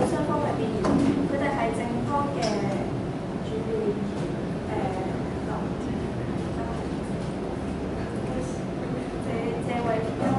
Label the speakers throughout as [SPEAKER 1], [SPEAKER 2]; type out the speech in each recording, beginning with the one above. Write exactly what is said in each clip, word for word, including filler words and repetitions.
[SPEAKER 1] 雙方為邊緣，佢哋係正方嘅主辯誒林謝謝偉欣。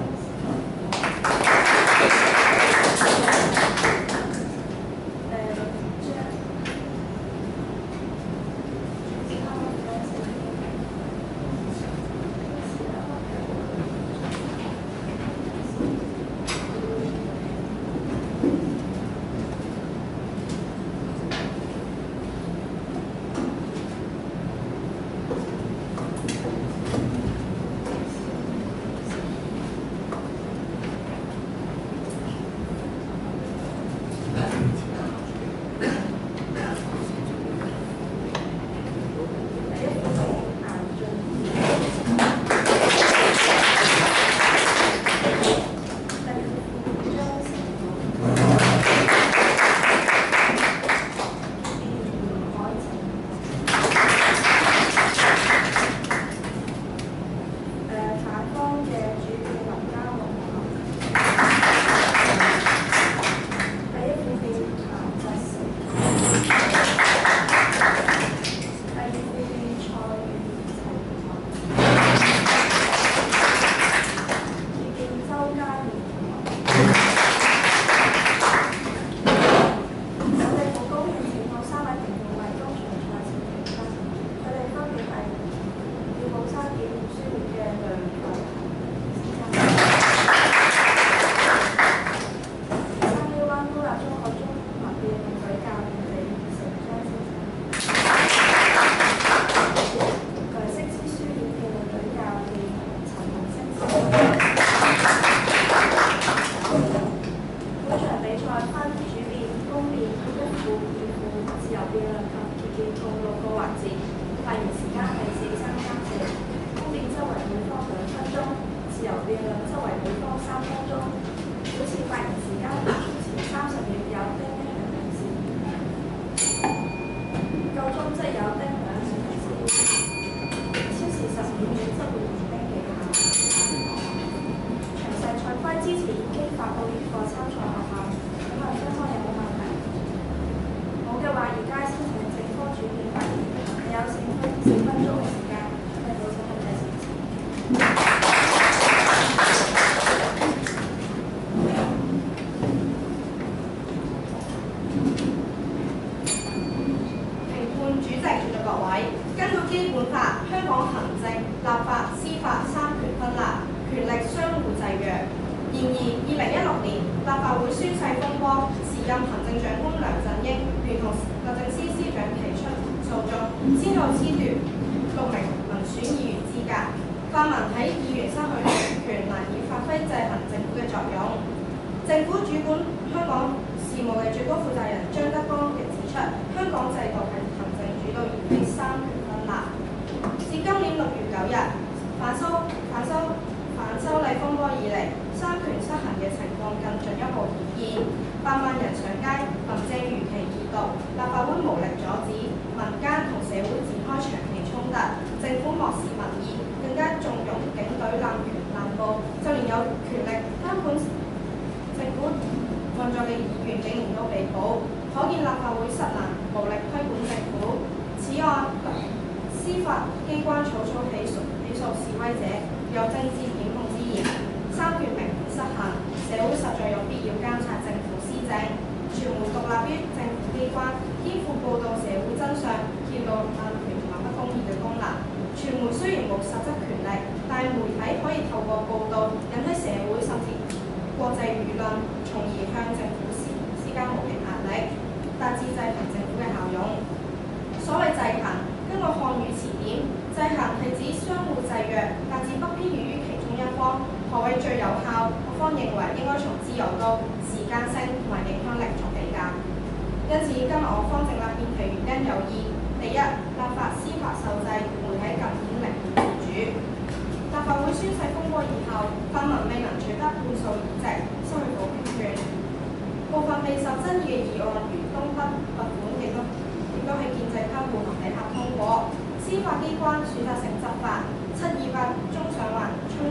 [SPEAKER 2] 政府主管香港事務嘅最高負責人張德江亦指出，香港制度係行政主導而非三權分立。自今年六月九日反修反修反修例風波以嚟，三權失衡嘅情況更進一步演變，百萬人上街，林鄭如期二讀，立法會無力阻止，民間同社會展開長期衝突，政府漠視民意，更加縱容警隊濫權濫捕，就連有權力監管政府運作嘅議員竟然都被捕，可見立法會失能，無力規管政府。此外，司法機關草草起訴起訴示威者，有政治檢控之嫌，三權明顯失衡，社會實在有必要監察政府施政。傳媒獨立於政府機關，肩負報導社會真相、揭露濫權同埋不公義嘅功能。傳媒雖然無實質權力，但係媒體可以透過報導引起社會甚至國際輿論，從而向政府施施加無形壓力，達至制衡政府嘅效用。所謂制衡，根據漢語詞典，制衡係指相互制約，達至不偏袒於其中一方。何謂最有效？各方認為應該從自由度、時間性同埋影響力作比較。因此，今日我方正立辯題原因有二：第一，立法司法受制，媒體更顯零自主。立法會宣誓風波以後，泛民未能取得半數議席，失去否決權。部分備受爭議嘅議案，如東北撥款，亦都亦都喺建制派護航底下通過。司法機關選擇性執法，七二八中上環衝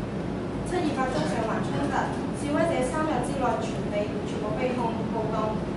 [SPEAKER 2] 七二八中上環衝突，示威者三日之內全被全部被控暴動。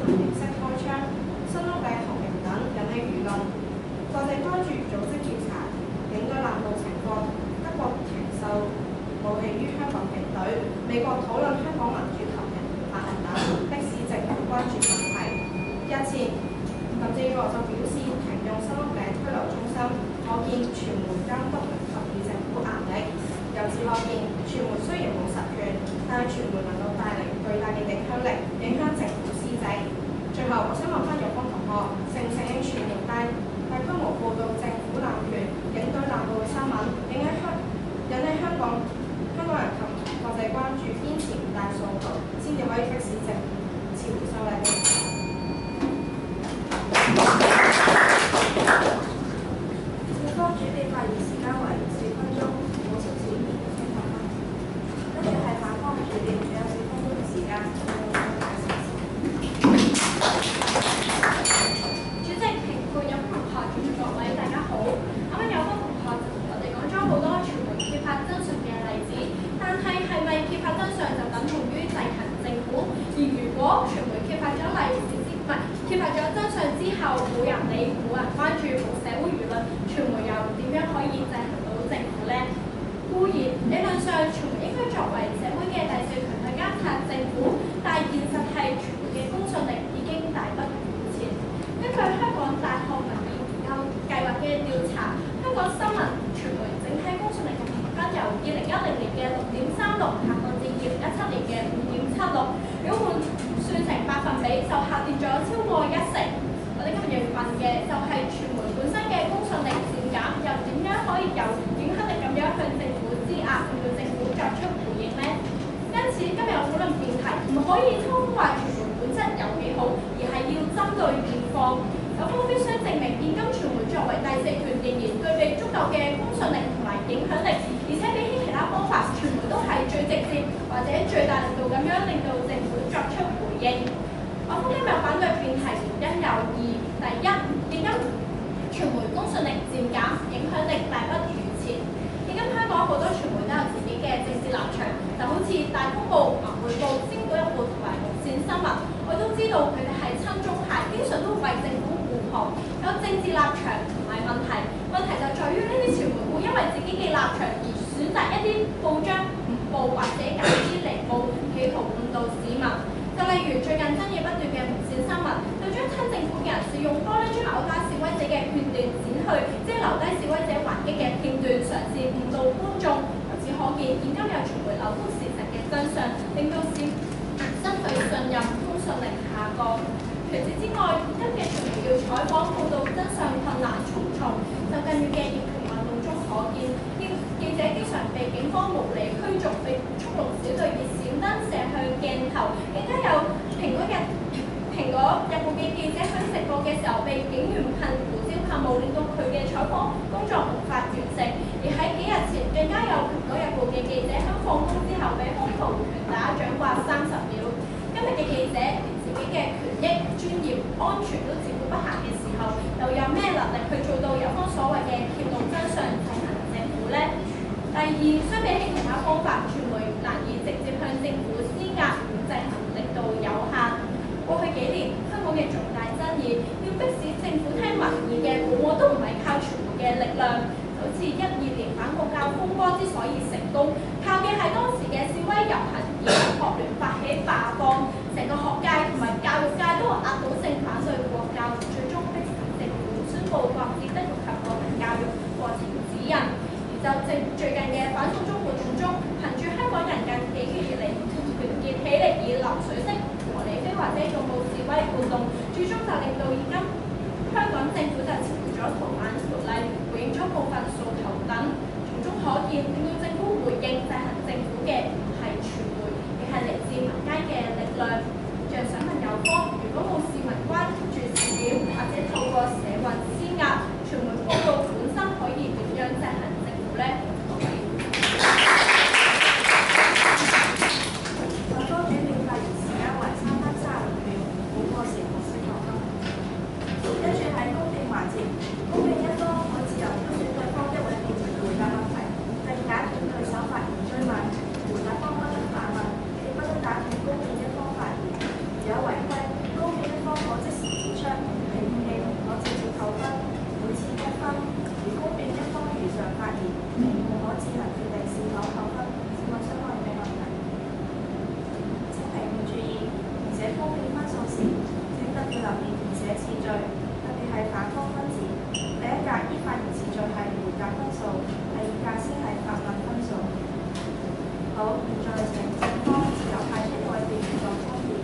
[SPEAKER 2] 形式開槍、新屋嶺學人等引起輿論。國際關注組織調查警隊濫捕情況，德國停售武器於香港警隊，美國討論香港民主及人權法案等，迫使政府關注問題。日前，林鄭月娥就表示停用新屋嶺拘留中心，可見傳媒監督及予政府壓力。由此可見，傳媒雖然冇實權，但係傳媒能夠帶嚟巨大嘅影響力，影響政府施政。最後，我想問翻玉芳同學，承唔承認傳媒大大規模報導政府濫權、警隊濫捕嘅新聞，引起香引起香港香港人及國際關注，堅持五大訴求，先至可以迫使政府撤回修例呢？
[SPEAKER 1] 正方主編發言時間為四分鐘，冇超時免一百分。跟住係反方主編，仲有四分鐘嘅時間。
[SPEAKER 3] 主席、評判、有同學、各位大家好。啱啱有個同學就同我哋講咗好多傳媒揭發真相嘅例子，但係係咪揭發真相就等同於制衡政府？而如果傳媒揭發咗例子之唔係揭發咗真相之後，冇人理、冇人關注、冇社會輿論，傳媒又點樣可以制衡到政府呢？固然理論上傳媒應該作為社會嘅第四權去監察政府，但係現實係傳媒嘅公信力已經大不如前。根據香港大學民意研究計劃嘅調查，香港新聞傳媒整體公信力嘅評分由二零一零年嘅六點三六下降至二零一七年嘅五點七六，如果換算成百分比就下跌咗超過一成。我哋今日要問嘅就係傳媒本身嘅公信力漸減，又點樣可以有影響力咁樣向政府施壓，令到政府作出回應呢？因此今日我討論辯題唔可以通話傳媒本質有幾好，而係要針對現況。有方必須證明現今傳媒作為第四權仍然具備足夠嘅公信力同埋影響力，而且比起其他方法，傳媒都係最直接或者最大力度咁樣令到政府作出回應。我方今日反對辯題原因有二：第一，現今傳媒公信力漸減，影響力大不如前。現今香港好多傳媒都有自己嘅政治立場，就好似大公報、文匯報、星島日報同埋無線新聞，我都知道佢哋係親中派，經常都為政府護航，有政治立場同埋問題。問題就在於呢啲傳媒會因為自己嘅立場而選擇一啲報章唔報或者揀啲嚟報，企圖誤導市民。就例如最近爭議不斷嘅無線新聞，就將親政府嘅人士用玻璃磚扭打示威者嘅片段剪去，即係留低示威者還擊嘅片段，嘗試誤導觀眾。由此可見，現今有傳媒流通事實嘅真相，令到市民失去信任，公信力下降。除此之外，現今嘅傳媒要採訪報導真相困難重重，就近月嘅業權運動中可見，記者經常被警方無理驅逐，被速龍小隊以閃燈射向鏡頭，更加有蘋果日蘋果日報嘅記者喺直播嘅時候被警員噴胡椒噴霧，令到佢嘅採訪工作無法完成。而喺幾日前，更加有蘋果日報嘅記者喺放工之後被兇徒拳打掌摑三十秒。今日嘅記者連自己嘅權益、專業、安全都照顧不暇嘅時候，又有咩能力去做到有方所謂嘅揭露真相、制衡政府呢？第二，相比起其他方法，傳媒難以直接向政府施壓，制衡力度有限。過去幾年，香港嘅重大爭議，要迫使政府聽民意嘅，往往都唔係靠傳媒嘅力量。就好似一二年反國教風波之所以成功，靠嘅係當時嘅示威遊行以及學聯發起罷課，成個學界同埋教育界都壓倒性反對國教，最終迫使政府宣布擱置德育及國民教育課程指引。而就正最近嘅反送中活動中，憑住香港人近幾個月嚟團結起嚟以流水式和理非或者勇武示威活動，最終就令到現今香港政府就撤回咗逃犯條例，回應咗部分訴求等。從中可見，令到政府回應制衡政府嘅唔係傳媒，而係嚟自民間嘅力量。像想問有方，如果冇市民關注事件，或者透過社運施壓，傳媒報導本身可以點樣制衡政府呢？
[SPEAKER 1] 反方主編發言時間為三分三十六秒，冇過時無需求分。跟住係公辯環節，公辯一方可自由挑選對方一位辯稱回答問題，並解答留意填寫次序，特別係反方分子。第一格依發言次序係回答分數，第二格先係發問分數。好，現在請正方自由派出一位辯員作分別。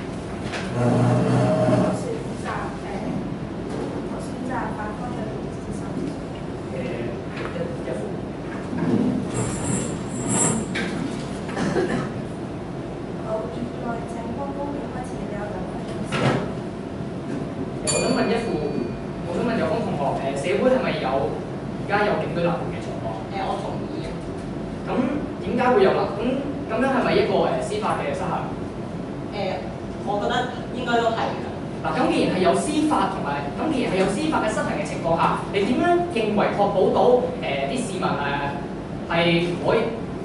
[SPEAKER 1] 我選擇誒，我選擇反方嘅辯字手。
[SPEAKER 4] 誒一一副。
[SPEAKER 1] 好，現在正方公辯開始，你有兩分鐘先。
[SPEAKER 4] 我想問一副，我想問有方同學，誒社會係咪有而家有警隊立法嘅情況？
[SPEAKER 5] 誒，我同意嘅。
[SPEAKER 4] 咁點解會有啦？咁咁樣係咪一個誒司法嘅失衡？
[SPEAKER 5] 誒，我覺得應該都係嘅。
[SPEAKER 4] 嗱，咁既然係有司法同埋，咁既然係有司法嘅失衡嘅情況下，你點樣認為確保到誒啲、呃、市民誒係唔可以？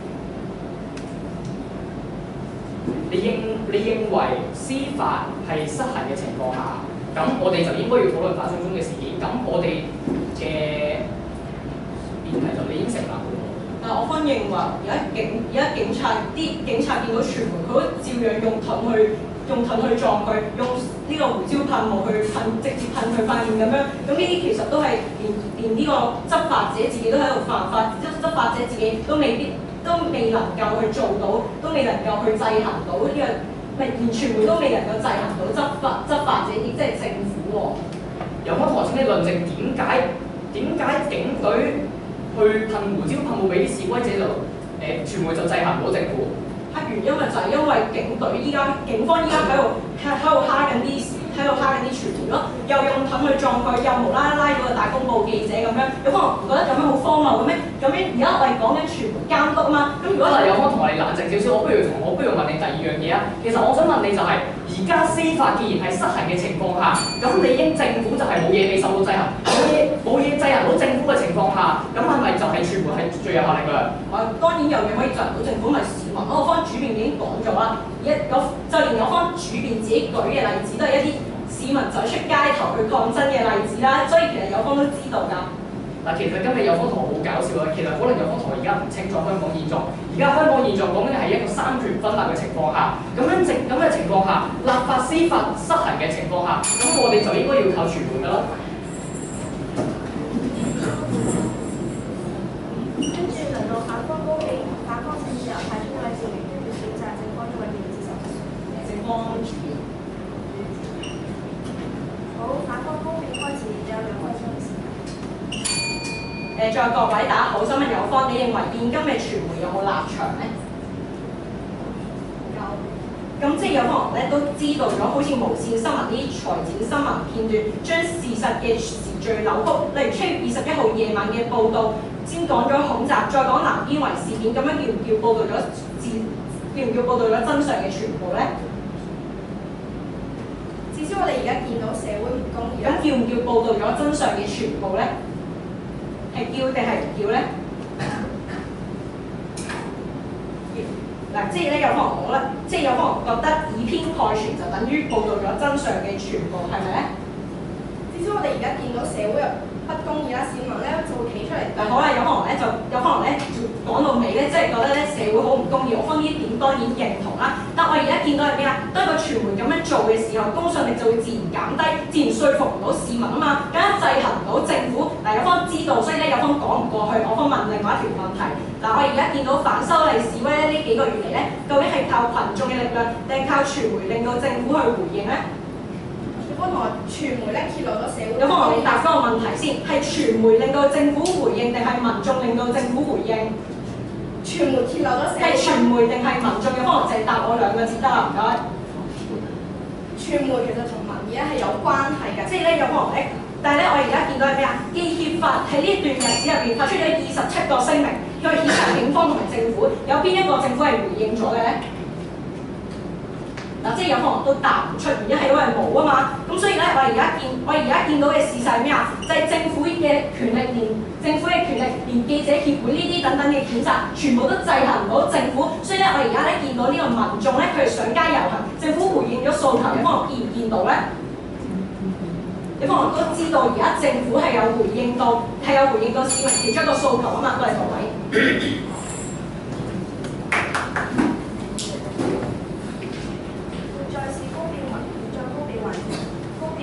[SPEAKER 4] 你認你認為司法係失衡嘅情況下，咁我哋就應該要討論反送中嘅事件，咁我哋嘅辯題就理應成立嘅喎。
[SPEAKER 5] 但係我方認為，而家警而家警察啲警察見到傳媒，佢都照樣用盾去用盾去撞佢，用呢個胡椒噴霧去噴，直接噴佢塊面咁樣。咁呢啲其實都係連連呢個執法者自己都喺度犯法，執執法者自己都未必都未能夠去做到，都未能夠去制衡到呢、這個，唔係連傳媒都未能夠制衡到執法執法者，亦即係政府喎。
[SPEAKER 4] 有冇同請你論證點解點解警隊去噴胡椒噴霧俾啲示威者就誒、呃、傳媒就制衡唔到政府？
[SPEAKER 5] 黑原因咪就係因為警隊依家警方依家喺度喺喺度蝦緊啲喺度蝦緊啲傳媒咯，又用盾去撞佢，又無啦啦拉咗個大公報記者咁樣，有可能唔覺得有咩好荒謬嘅咩？咁樣而家我哋講緊傳媒監督啊嘛，咁如果
[SPEAKER 4] 嗱，有冇同我哋冷靜少少？我不如同我不如問你第二樣嘢啊。其實我想問你就係、是，而家司法既然係失衡嘅情況下，咁理應政府就係冇嘢未受到制衡，冇嘢冇嘢制衡到政府嘅情況下，咁係咪就係傳媒係最有效力㗎？
[SPEAKER 5] 我當然有嘢可以制衡到政府，咪市民咯。我方主辯已經講咗啦，一有就連有方主辯自己舉嘅例子都係一啲市民走出街頭去抗爭嘅例子啦，所以其實有方都知道㗎。
[SPEAKER 4] 嗱，其實今日有方同學好搞笑啊！其實可能有方同學而家唔清楚香港現狀，而家香港現狀講緊係一個三權分立嘅情況下，咁樣情咁嘅情況下，立法司法失衡嘅情況下，咁我哋就應該要靠傳媒㗎啦。
[SPEAKER 1] 跟住輪到反方公辯，反方請自由派出一位辯員，要選擇正方一位辯字手。
[SPEAKER 5] 正方主辯。
[SPEAKER 1] 好，反方公辯開始，你有兩分鐘嘅時間。
[SPEAKER 5] 誒，在各位大家好，想問有方，你認為現今嘅傳媒有冇立場咧？有。咁即係有方人咧都知道咗，好似無線新聞啲財經新聞片段，將事實嘅時序扭曲，例如七月二十一號夜晚嘅報導，先講咗恐襲，再講南邊圍事件，咁樣叫唔叫報導咗自叫唔叫報導咗真相嘅全部咧？
[SPEAKER 2] 至少我哋而家見到社會唔公義。
[SPEAKER 5] 咁叫唔叫報導咗真相嘅全部咧？係叫定係唔叫咧？嗱，即係咧有可能講咧，即係有可能覺得以偏概全就等於報導咗真相嘅全部，係咪咧？
[SPEAKER 2] 至少我哋而家見到社會有不公義啦，市民咧就會企出嚟。
[SPEAKER 5] 嗱，好啦，有可能咧就有可能咧講到尾咧，即係覺得咧社會好唔公義，我方呢點當然認同啦。但我而家見到係咩啊？當個傳媒咁樣做嘅時候，公信力就會自然減低，自然說服唔到市民啊嘛，更加制衡唔到政府。嗱，有方知道，所以咧有方講唔過去，我方問另外一條問題。嗱，我而家見到反修例示威咧呢幾個月嚟咧，究竟係靠群眾嘅力量，定係靠傳媒令到政府去回應咧？
[SPEAKER 2] 我同埋傳媒咧揭露咗社會。
[SPEAKER 5] 有方我哋答翻個問題先，係傳媒令到政府回應，定係民眾令到政府回應？
[SPEAKER 2] 傳媒揭露咗社會。
[SPEAKER 5] 係傳媒定係民眾？有方淨係答我兩個字得啦，唔該。
[SPEAKER 2] 傳媒其實同民意咧係有關係嘅，
[SPEAKER 5] 即係咧有方咧，但係咧我而家見到係咩啊？記協法喺呢一段日子入邊發出咗二十七個聲明，去譴責警方同埋政府，有邊一個政府係回應咗嘅咧？嗱，即係有可能都答唔出，原因係因為冇啊嘛。咁所以咧，我而家見我而家見到嘅事實係咩啊？就係、是、政府嘅權力，連政府嘅權力，連記者協會呢啲等等嘅譴責，全部都制衡唔到政府。所以咧，我而家咧見到呢個民眾咧，佢哋上街遊行，政府回應咗訴求，有可能見唔見到咧？有可能都知道而家政府係有回應到，係有回應到市民其中一個訴求啊嘛。多謝各位。
[SPEAKER 1] 再是公辯環，再公辯環節，公辯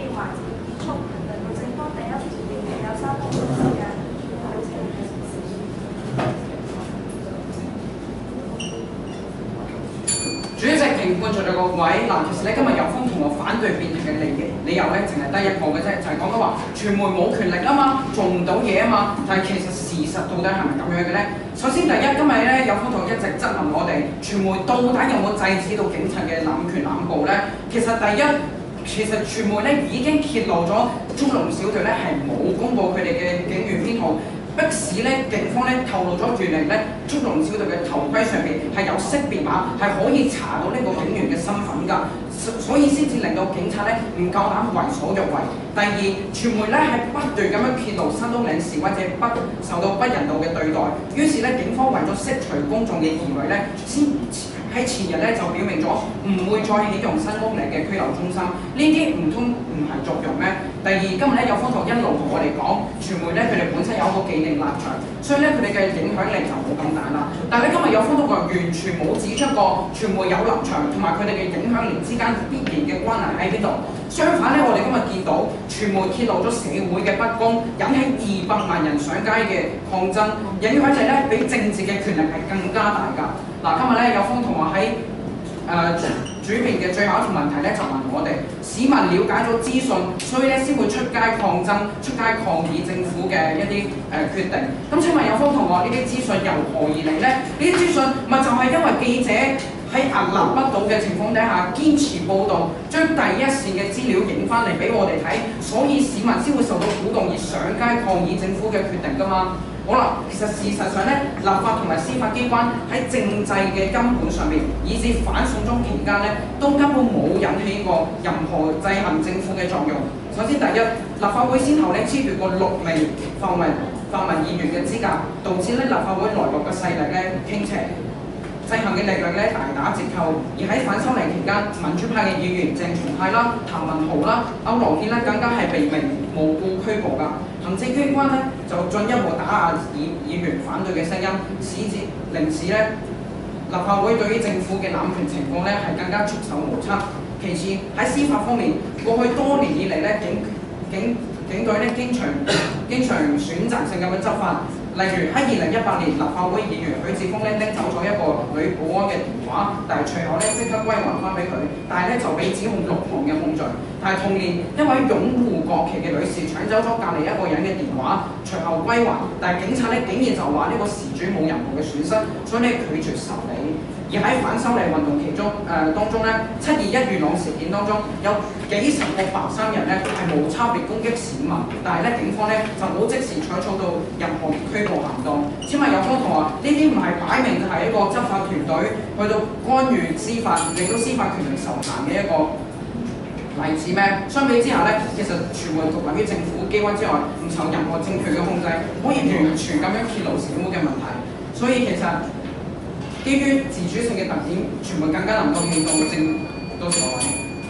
[SPEAKER 6] 觀眾各位，嗱，其實咧今日有方同學反對辯題嘅理理由咧，淨係得一個嘅啫，就係講緊話傳媒冇權力啊嘛，做唔到嘢啊嘛。但係其實事實到底係咪咁樣嘅咧？首先第一，今日咧有方同學一直質問我哋，傳媒到底有冇制止到警察嘅濫權濫捕咧？其實第一，其實傳媒咧已經揭露咗中龍小隊咧係冇公佈佢哋嘅警員編號。迫使咧警方咧透露咗原嚟咧中龍小隊嘅頭盔上面係有識別碼，係可以查到呢個警員嘅身份㗎，所以先至令到警察咧唔夠膽為所欲為。第二，傳媒咧係不斷咁樣揭露新東領示威者不受到不人道嘅對待，於是咧警方為咗釋除公眾嘅疑慮咧，先喺前日咧就表明咗唔會再起用新東領嘅拘留中心，呢啲唔通唔係作用咩？第二，今日咧有方同學一路同我哋講，傳媒咧佢哋本身有一個既定立場，所以咧佢哋嘅影響力就冇咁大啦。但係咧今日有方同學完全冇指出過傳媒有立場同埋佢哋嘅影響力之間必然嘅關係喺邊度。相反咧，我哋今日見到傳媒揭露咗社會嘅不公，引起二百萬人上街嘅抗爭，影響力咧比政治嘅權力係更加大㗎。嗱，今日咧有方同學喺誒主編嘅最後一條問題咧，就問我哋市民了解咗資訊，所以咧先會出街抗爭、出街抗議政府嘅一啲誒、呃、決定。咁請問有方同學呢啲資訊由何而嚟咧？呢啲資訊咪就係因為記者喺屹立不倒嘅情況底下堅持報導，將第一線嘅資料影翻嚟俾我哋睇，所以市民先會受到鼓動而上街抗議政府嘅決定㗎嘛。好啦，其實事實上咧，立法同埋司法機關喺政制嘅根本上面，以至反送中期間咧，都根本冇引起過任何制衡政府嘅作用。首先第一，立法會先後咧褫奪過六名泛民泛民議員嘅資格，導致咧立法會內部嘅勢力咧傾斜。制衡嘅力量咧大打折扣，而喺反修例期間，民主派嘅議員鄭松泰啦、譚文豪啦、區諾軒咧，更加係被名無故拘捕㗎。行政機關咧就進一步打壓議議員反對嘅聲音，使至令使咧立法會對於政府嘅濫權情況咧係更加束手無策。其次喺司法方面，過去多年以嚟咧警警警隊咧經常經常選擇性咁樣執法。例如喺二零一八年，立法會議員許智峰咧拎走咗一個女保安嘅電話，但係隨後咧即刻歸還翻俾佢，但係咧就被指控六項嘅控罪。但係同年，一位擁護國旗嘅女士搶走咗隔離一個人嘅電話，隨後歸還，但係警察咧竟然就話呢個事主冇任何嘅損失，所以咧拒絕受理。而喺反修例運動其中誒、呃、當中咧，七二一元朗事件當中有幾十個白衫人咧係無差別攻擊市民，但係咧警方咧就冇即時採取到任何拘捕行動。請問有方同學，呢啲唔係擺明就係一個執法團隊去到干預司法，令到司法權力受限嘅一個例子咩？相比之下咧，其實傳媒獨立於政府機關之外，唔受任何政權嘅控制，可以完全咁樣揭露社會嘅問題。所以其實基於自主性嘅特點，傳媒更加能夠面對正到所謂。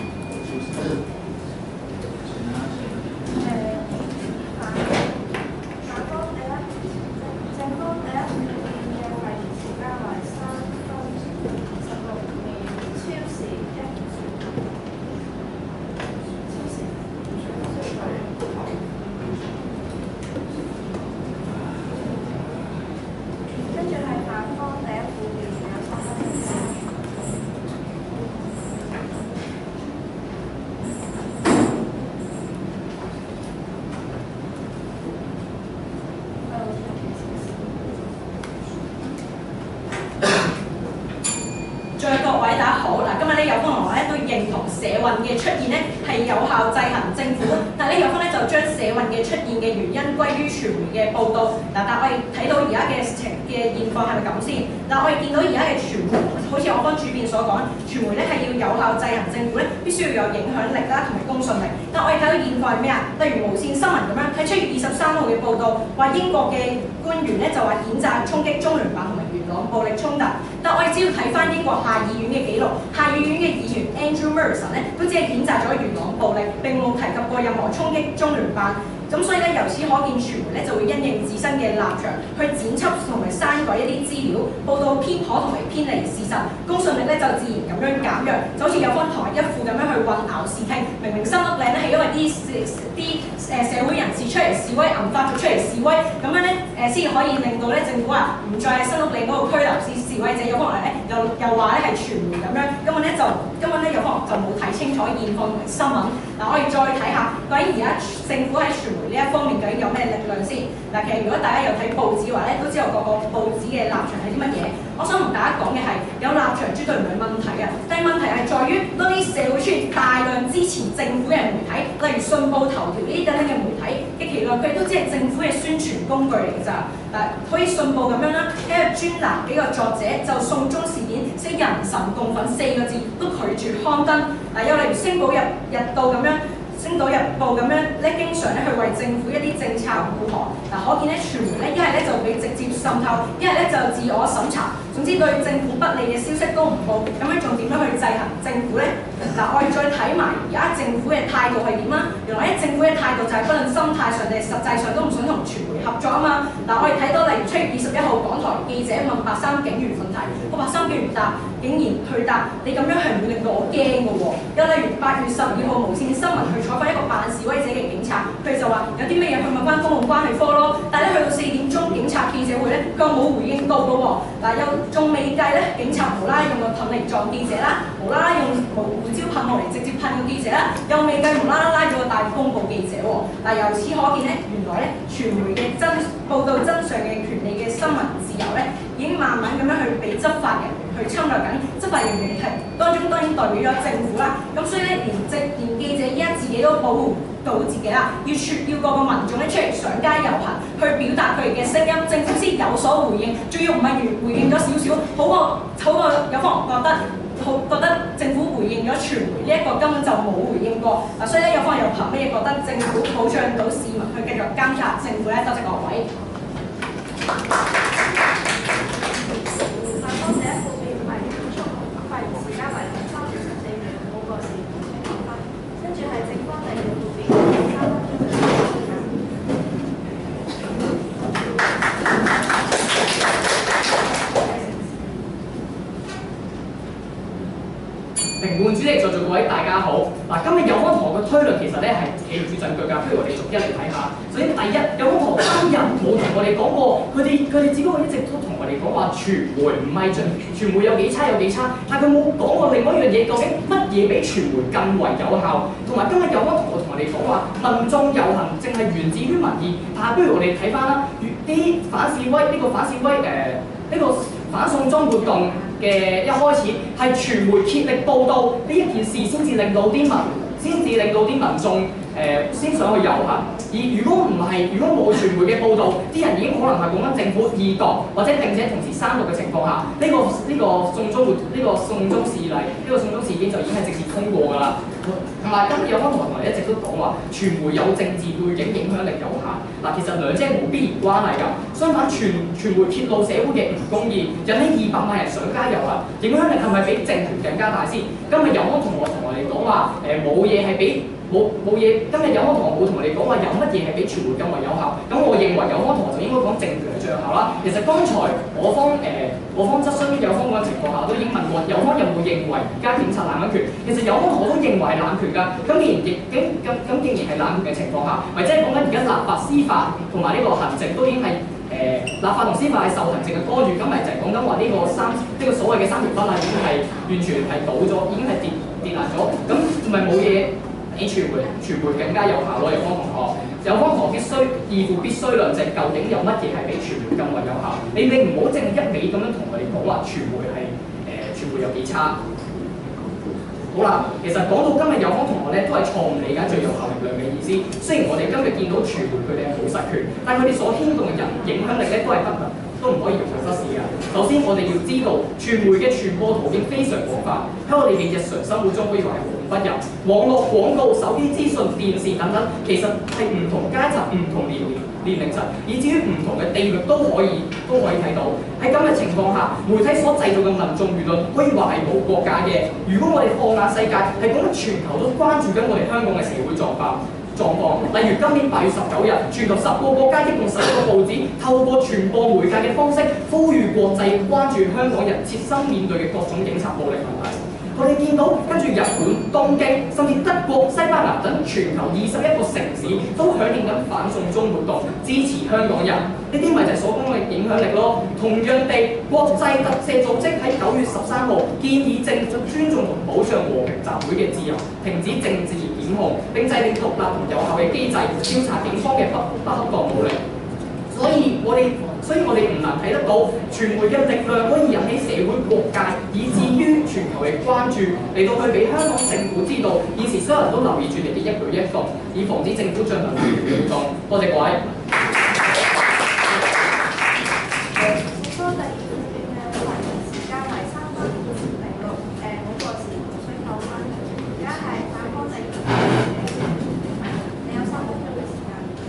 [SPEAKER 5] 社運嘅出現咧係有效制衡政府，但係咧有方咧就將社運嘅出現嘅原因歸於傳媒嘅報導。嗱，但係我哋睇到而家嘅情嘅現況係咪咁先？嗱，我哋見到而家嘅傳媒，好似我方主編所講，傳媒咧係要有效制衡政府咧，必須要有影響力啦同埋公信力。但我哋睇到現況係咩啊？例如無線新聞咁樣，喺七月二十三號嘅報導話英國嘅官員咧就話譴責衝擊中聯辦同埋元朗暴力衝突。但我哋只要睇翻英國下議院嘅記錄，下議院嘅議員 Andrew Murison 咧都只係譴責咗元朗暴力，並冇提及過任何衝擊中聯辦。咁所以咧，由此可見，傳媒咧就會因應自身嘅立場去剪輯同埋刪改一啲資料，報導偏頗同埋偏離事實，公信力咧就自然咁樣減弱，就好似有方台一副咁樣去混淆視聽。明明新屋嶺咧係因為啲啲新誒社會人士出嚟示威，銀發族出嚟示威，咁樣咧誒先可以令到咧政府啊唔再喺新屋嶺嗰度拘留示示威者，有可能咧又又話咧係傳媒咁樣，根本咧就根本咧有可能就冇睇清楚現況同埋新聞。嗱，我哋再睇下究竟而家政府喺傳媒呢一方面究竟有咩力量先。嗱，其實如果大家有睇報紙嘅話咧，都知道各個報紙嘅立場係啲乜嘢。我想同大家講嘅係有立場絕對唔係問題嘅，但係問題係在於當啲社會出現大量支持政府嘅媒體，例如信報、頭條呢啲等等嘅媒體嘅期內，佢哋都只係政府嘅宣傳工具嚟㗎咋。嗱，好似信報咁樣啦，一個專欄幾個作者就送中事件寫人神共憤四個字都拒絕刊登。嗱，又例如星島日日報咁樣。星島日報咁樣咧，經常咧去為政府一啲政策護航。嗱，可見咧傳媒咧一係咧就俾直接滲透，一係咧就自我審查。總之對政府不利嘅消息都唔報，咁樣仲點樣去制衡政府咧？嗱，我哋再睇埋而家政府嘅態度係點啦。原來咧政府嘅態度就係不論心態上定係實際上都唔想同傳媒合作啊嘛。嗱，我哋睇到例如七月二十一號港台記者問白衫警員問題，個白衫警員答，竟然去答你咁樣係唔會令到我驚嘅喎。又例如八月十二號無線新聞去採訪一個扮示威者嘅警察，佢哋就話有啲咩嘢去問翻公共關係科咯。但係咧去到四點鐘警察記者會咧，佢冇回應到嘅喎。嗱，又仲未計咧，警察無啦啦用個盾嚟撞記者啦，無啦啦用胡椒噴霧嚟直接噴個記者啦，又未計無啦啦拉咗個大公報記者喎。嗱，由此可見咧，原來咧傳媒嘅真報導真相嘅權利嘅新聞自由咧，已經慢慢咁樣去被執法人員去侵略緊。執法人員係當中當然代表咗政府啦。咁所以咧，連政連記者依家自己都保護到自己啦，要説要個個民眾咧出嚟上街遊行，去表達佢哋嘅聲音，政府先有所回應，仲要唔係回回應咗少少，好過好過有方覺得好覺得政府回應咗傳媒呢一個根本就冇回應過。嗱，所以咧有方又憑咩覺得政府保障到市民去繼續監察政府咧？多謝各位。
[SPEAKER 4] 評判主席在座各位大家好。嗱，今日有安同學嘅推論其實咧係企住陣腳㗎，不如我哋逐一嚟睇下。首先第一，有安同學今日冇同我哋講過，佢哋佢哋只不過一直都同我哋講話傳媒唔係盡，傳媒有幾差有幾差，但佢冇講過另外一樣嘢，究竟乜嘢比傳媒更為有效？同埋今日有安同學同我哋講話，民眾遊行正係源自於民意，但係不如我哋睇翻啦，啲反示威呢、這個反示威誒呢、呃這個反送中活動嘅一開始係傳媒竭力報導呢一件事，先至令到啲民，先至令到啲民眾誒、呃、先上去遊行。而如果唔係，如果冇傳媒嘅報導，啲人已經可能係講緊政府二讀或者並且同時三讀嘅情況下，呢、這個呢、這個送中活呢、這個送中事例，呢、這個送中事件就已經係直接通過㗎啦。同埋今日有方同學一直都講話，傳媒有政治背景影響力有限。嗱，其實兩者冇必然關係㗎。相反，傳傳媒揭露社會嘅唔公義，引起二百萬人上街遊行，影響力係咪比政權更加大先？今日有方同學同我哋講話，誒冇嘢係比冇冇嘢。今日有方同學冇同我哋講話有乜嘢係比傳媒更為有效。咁我認為有方同學就應該講政權係最有效啦。其實剛才我方誒、呃、我方質詢有方嗰個情況下，都已經問過有方有冇認為而家警察濫權？其實有方我都認為係濫權㗎。咁既然亦咁咁咁既然係濫權嘅情況下，咪即係講緊而家立法、司法同埋呢個行政都已經係。誒、呃、立法同司法係受行政嘅干預，咁咪就係講緊話呢個三呢、呢個所謂嘅三條法例已經係完全係倒咗，已經係跌跌爛咗，咁咪冇嘢比傳媒傳媒更加有效咯。有方同學，有方同學必須義負必須論證，究竟有乜嘢係比傳媒更為有效？你你唔好淨係一味咁樣同我哋講話傳媒係誒傳媒有幾差。好啦，其實講到今日有方同學咧，都係錯誤理解最有效力量嘅意思。雖然我哋今日見到傳媒佢哋係冇實權，但係佢哋所牽動嘅人影響力咧都係不能都唔可以容許忽視嘅。首先，我哋要知道傳媒嘅傳播途徑非常廣泛，喺我哋嘅日常生活中可以話係無不入。網絡廣告、手機資訊、電視等等，其實係唔同階層、唔同年齡年齡層，以至於唔同嘅地域都可以都可以睇到。喺咁嘅情況下，媒體所製造嘅民眾輿論可以話係冇國界嘅。如果我哋放眼世界，係講緊全球都關注緊我哋香港嘅社會狀況。狀況，例如今年八月十九日，全球十個國家一共十個報紙透過傳播媒介嘅方式，呼籲國際關注香港人切身面對嘅各種警察暴力問題。 我哋見到跟住日本、東京，甚至德國、西班牙等全球二十一個城市都響應緊反送中活動，支持香港人。呢啲咪就係所講嘅影響力咯。同樣地，國際特赦組織喺九月十三號建議政府尊重同保障和平集會嘅自由，停止政治檢控，並制定獨立同有效嘅機制調查警方嘅不不恰當武力。所以我哋，所以我哋唔難睇得到傳媒嘅力量可以引起社會各界，以至於全球嘅關注，嚟到去俾香港政府知道，現時所有人都留意住你嘅一舉一動，以防止政府進行亂活動。多謝各位。
[SPEAKER 1] 科第二段嘅發言時間為三分二十零六，誒嗰個時無需扣分。而家係反科第二段嘅，你有三分鐘嘅時間。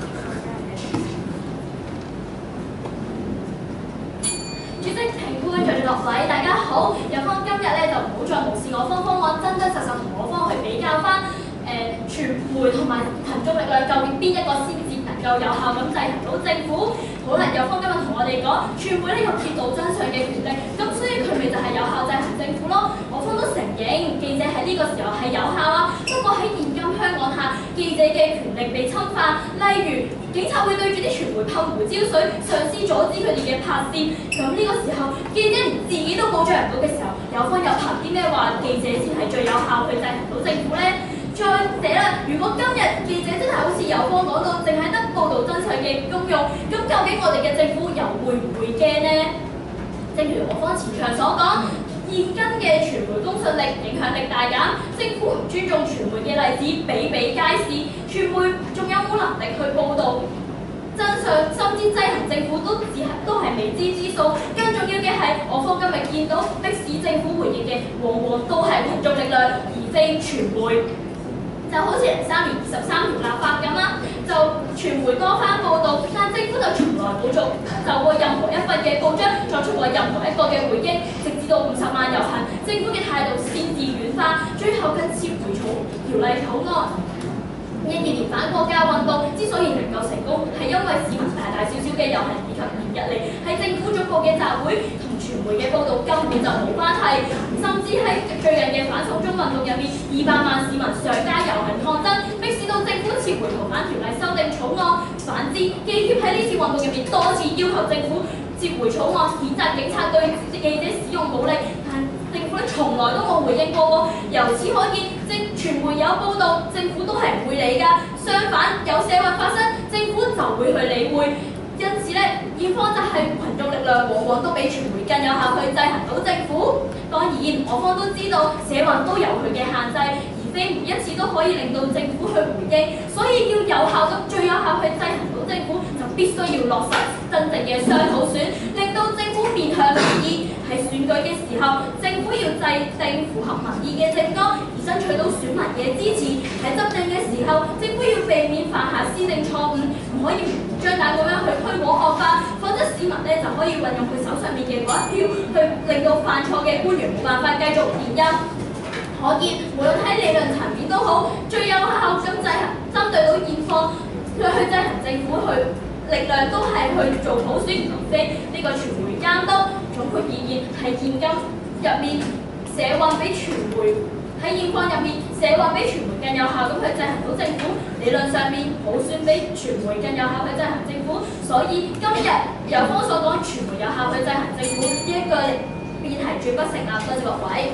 [SPEAKER 3] 主席、評判、在座各位，大家好。有方今日咧就唔好再無視我方方案，真真實實同我方去比較翻誒傳媒同埋群眾力量，究竟邊一個先至能夠有效咁制衡到政府？好啦，有方今日同我哋講，傳媒呢個揭露真相嘅權力，咁所以佢咪就係有效制衡政府咯。我方都承認記者喺呢個時候係有效啊，不過喺現今香港下，記者嘅權力被侵犯，例如警察會對住啲傳媒噴胡椒水，嘗試阻止佢哋嘅拍攝。咁呢個時候，記者連自己都保障唔到嘅時候，有方有憑啲咩話記者先係最有效去制衡到政府呢？再者啦，如果今日記者真係好似有方講到，淨係得報導真相嘅功用，咁究竟我哋嘅政府又會唔會驚呢？正如我方前場所講，現今嘅傳媒公信力、影響力大減，政府唔尊重傳媒嘅例子比比皆是。傳媒仲有冇能力去報導真相，甚至制衡政府都只係都係未知之數。更重要嘅係，我方今日見到迫使政府回應嘅，往往都係群眾力量，而非傳媒。就好似零三年二十三條立法咁啦，就傳媒多番報導，但政府就從來冇做就過任何一份嘅報章作出過任何一個嘅回應，直至到五十萬遊行，政府嘅態度先至軟化，最後更撤回草條例草案。一二年反國家運動之所以能夠成功，係因為市民大大小小嘅遊行以及連日嚟喺政府總部嘅集會同傳媒嘅報導根本就冇關係，甚至喺最近嘅反送中運動入面，二百萬市民上街遊行抗爭，迫使到政府撤回逃犯條例修訂草案。反之，記協喺呢次運動入面多次要求政府撤回草案，譴責警察對記者使用武力，但政府咧從來都冇回應過喎。由此可見，政傳媒有報導，政府都係唔會理㗎。相反，有社運發生，政府就會去理會。因此咧，現況就係群眾力量往往都比傳媒更有效去制衡到政府。當然，我方都知道社運都有佢嘅限制，而非每一次都可以令到政府去回應。所以要有效咁、最有效去制衡到政府，就必須要落實真正嘅雙普選，令到政府面向民意。喺選舉嘅時候，政府要制定符合民意嘅政綱，而爭取到選民嘅支持。喺執政嘅時候，政府要避免犯下施政錯誤，唔可以明目張膽咁樣去推廣惡法，否則市民咧就可以運用佢手上面嘅嗰一票，去令到犯錯嘅官員冇辦法繼續連任。可見，無論喺理論層面都好，最有效咁制衡針對到現況，去去制衡政府去力量都係去做普選，而非呢個傳媒監督。總括而言，係現今入面社運比傳媒喺現況入面，社運比傳媒更有效咁去制衡到政府。理論上面，普選比傳媒更有效去制衡政府。所以今日由方所講，傳媒有效去制衡政府呢一個辯題絕不成立。多謝各位。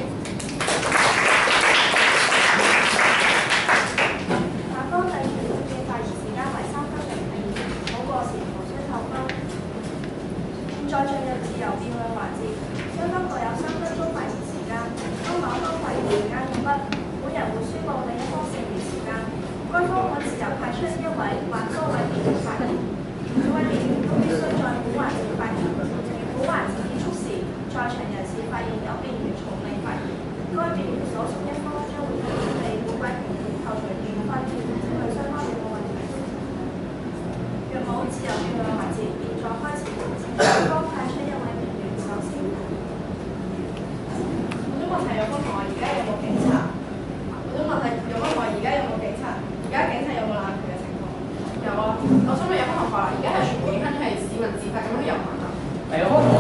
[SPEAKER 1] 下方第二段嘅發言時間為三分零零二，冇過時無需扣分。現在進入自由辯論環節，雙方各有三分鐘發言時間。當某方發言時間用畢，本人會宣布另一方剩餘時間。該方可自由派出一位或多位議員發言，每位議員都必須在本環節發言。本環節結束時，在場人士發現有議員從未發言，該議員所屬一方將會對每位議員扣除五分，對雙方有冇問題？若冇，自由辯論環節現在開始。雙方派出一位議員，首先。
[SPEAKER 2] 我想問係有方同學，而家有冇警察？我想問係有方同學，而家有冇警察？而家警察有冇濫權嘅情況？有啊。我想問有方同學啦，而家係全部影響係市民自發咁樣遊行啊？
[SPEAKER 4] 係啊，方同學，咁既然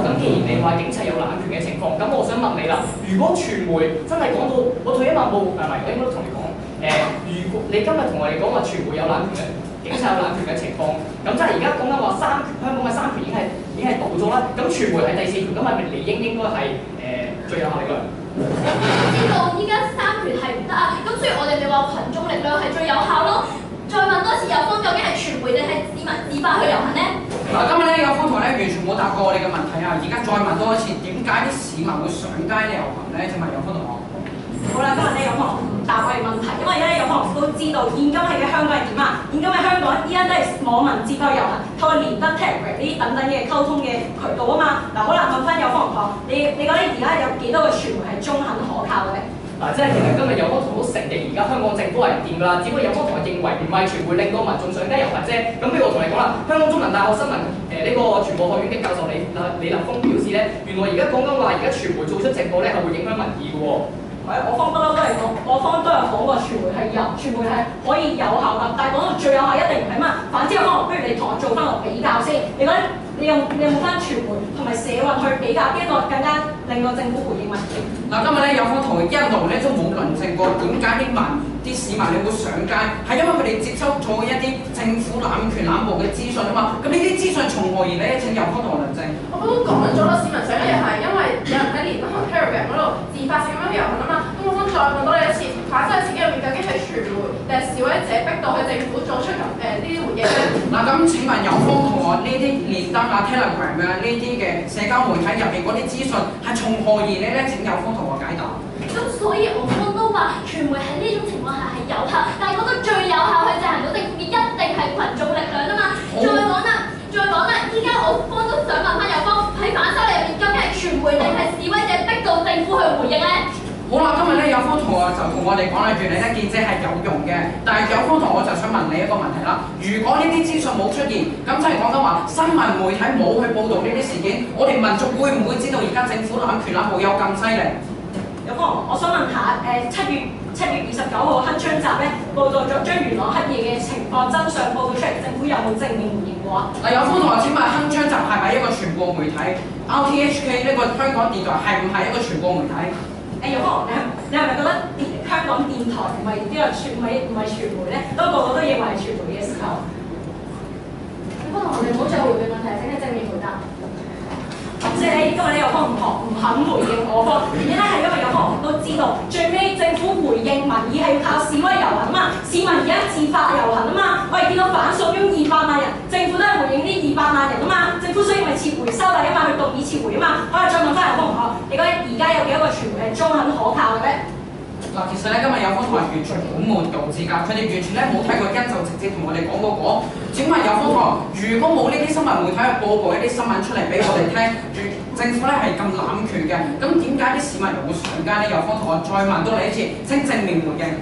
[SPEAKER 4] 你話警察有濫權嘅情況，咁我想問你啦，如果傳媒真係講到，我退一萬步，唔係，我應該都同你講，誒、如果你今日同我哋講話傳媒有濫權嘅，警察有濫權嘅情況，咁即係而家講緊話三權，香港嘅三權已經係已經係倒咗啦，咁傳媒係第四權，咁係咪理應應該係誒、最有效力量？
[SPEAKER 3] 知道依家三權係唔得啊，咁所以我哋咪話群眾力量係最有效咯。再問多次有方，究竟係傳媒定係市民自發去遊行呢？
[SPEAKER 6] 嗱，今日咧有方同咧完全冇答過我哋嘅問題啊！而家再問多一次，點解啲市民會上街咧遊行咧？請問有方同學。
[SPEAKER 5] 好啦，今日咧有方唔答我哋問題，因為咧有方都知道現今係嘅香港係點啊？現今嘅香港依家都係網民自發遊行，透過連登、Telegram 呢啲等等嘅溝通嘅渠道啊嘛。嗱，好啦，問翻有方同學，你你覺得而家有幾多個傳媒係中肯可靠嘅咧？
[SPEAKER 4] 嗱，即係其實今日有方同都承認，而家香港政府係唔掂㗎啦。只不過有方同學認為唔係傳媒令到民眾上街遊行啫。咁不如我同你講啦，香港中文大學新聞誒呢、個傳播學院嘅教授李李立峰表示咧，原來而家講緊話而家傳媒做出直播咧係會影響民意嘅喎。
[SPEAKER 5] 係，我方不嬲都係講，我方都有講過傳媒係有，傳媒係可以有效㗎。但係講到最有效一定唔係嘛。反之，可能不如你同我做翻個比較先。你覺得你用你用翻傳媒同埋社運去比較，邊一個更加令到政府回應民意？
[SPEAKER 6] 嗱，今日咧有方同學一路咧都冇論證過點解啲民啲市民你會上街，係因為佢哋接收咗一啲政府濫權濫捕嘅資訊啊嘛。咁呢啲資訊從何而嚟咧？請有方同學論證。
[SPEAKER 2] 我都講咗啦，市民上街遊行係因為有人喺連登同 Telegram 嗰度自發性咁樣遊行啊嘛。咁我想再問多你一次，反真係事件入面究竟係傳媒定係示威者逼到去政府做出咁誒呢啲回應咧？
[SPEAKER 6] 嗱，咁請問有方同學呢啲連登啊、Telegram 啊呢啲嘅社交媒體入邊嗰啲資訊係從何而嚟咧？請有方同學解答。
[SPEAKER 3] 咁所以我方都話傳媒喺呢種情況下係有效，但係覺得最有效去制衡到政府嘅一定係群眾力量啊嘛。再講啦，再講啦，依家我方都想問翻有方喺反修例入面，究竟係傳媒定係示威者逼到政府去回應咧？
[SPEAKER 6] 好啦，今日咧有方同學就同我哋講啦，原來咧記者係有用嘅，但係有方同學就想問你一個問題啦。如果呢啲資訊冇出現，咁即係講緊話新聞媒體冇去報導呢啲事件，我哋民眾會唔會知道而家政府濫權濫捕有咁犀利？
[SPEAKER 5] 有方，我想問下誒七月七月二十九號鏗鏘集咧報導咗將元朗黑夜嘅情況真相報導出嚟，政府有冇正面回應過啊？
[SPEAKER 6] 嗱，有方同學請問鏗鏘集係咪一個傳播媒體 ？R T H K 呢個香港電台係唔係一個傳播媒體？
[SPEAKER 5] 誒，有方，你係你係咪覺得電香港電台唔係呢個傳唔係唔係傳媒咧？都個個都認為係傳媒嘅時候，
[SPEAKER 2] 有方同學，你唔好再回避問題，請你正面回答。
[SPEAKER 5] 即係今日呢有方同學唔肯回應我方，原因咧係因為有方同學都知道，最尾政府回應民意係要靠示威遊行啊嘛，市民而家自發遊行啊嘛，我哋見到反送中二百萬人，政府都係回應呢二百萬人啊嘛，政府所以咪撤回修例啊嘛，去動議撤回啊嘛，我哋再問翻有方同學，你覺得而家有幾多個傳媒係中肯可靠嘅咧？
[SPEAKER 6] 嗱，其實咧今日有方同學完全本末倒置㗎，佢哋完全咧冇睇過因就直接同我哋講過果。請問有方同學，如果冇呢啲新聞媒體去報導一啲新聞出嚟俾我哋聽，政府咧係咁濫權嘅，咁點解啲市民又會上街咧？有方同學再問多你一次，請正面回應。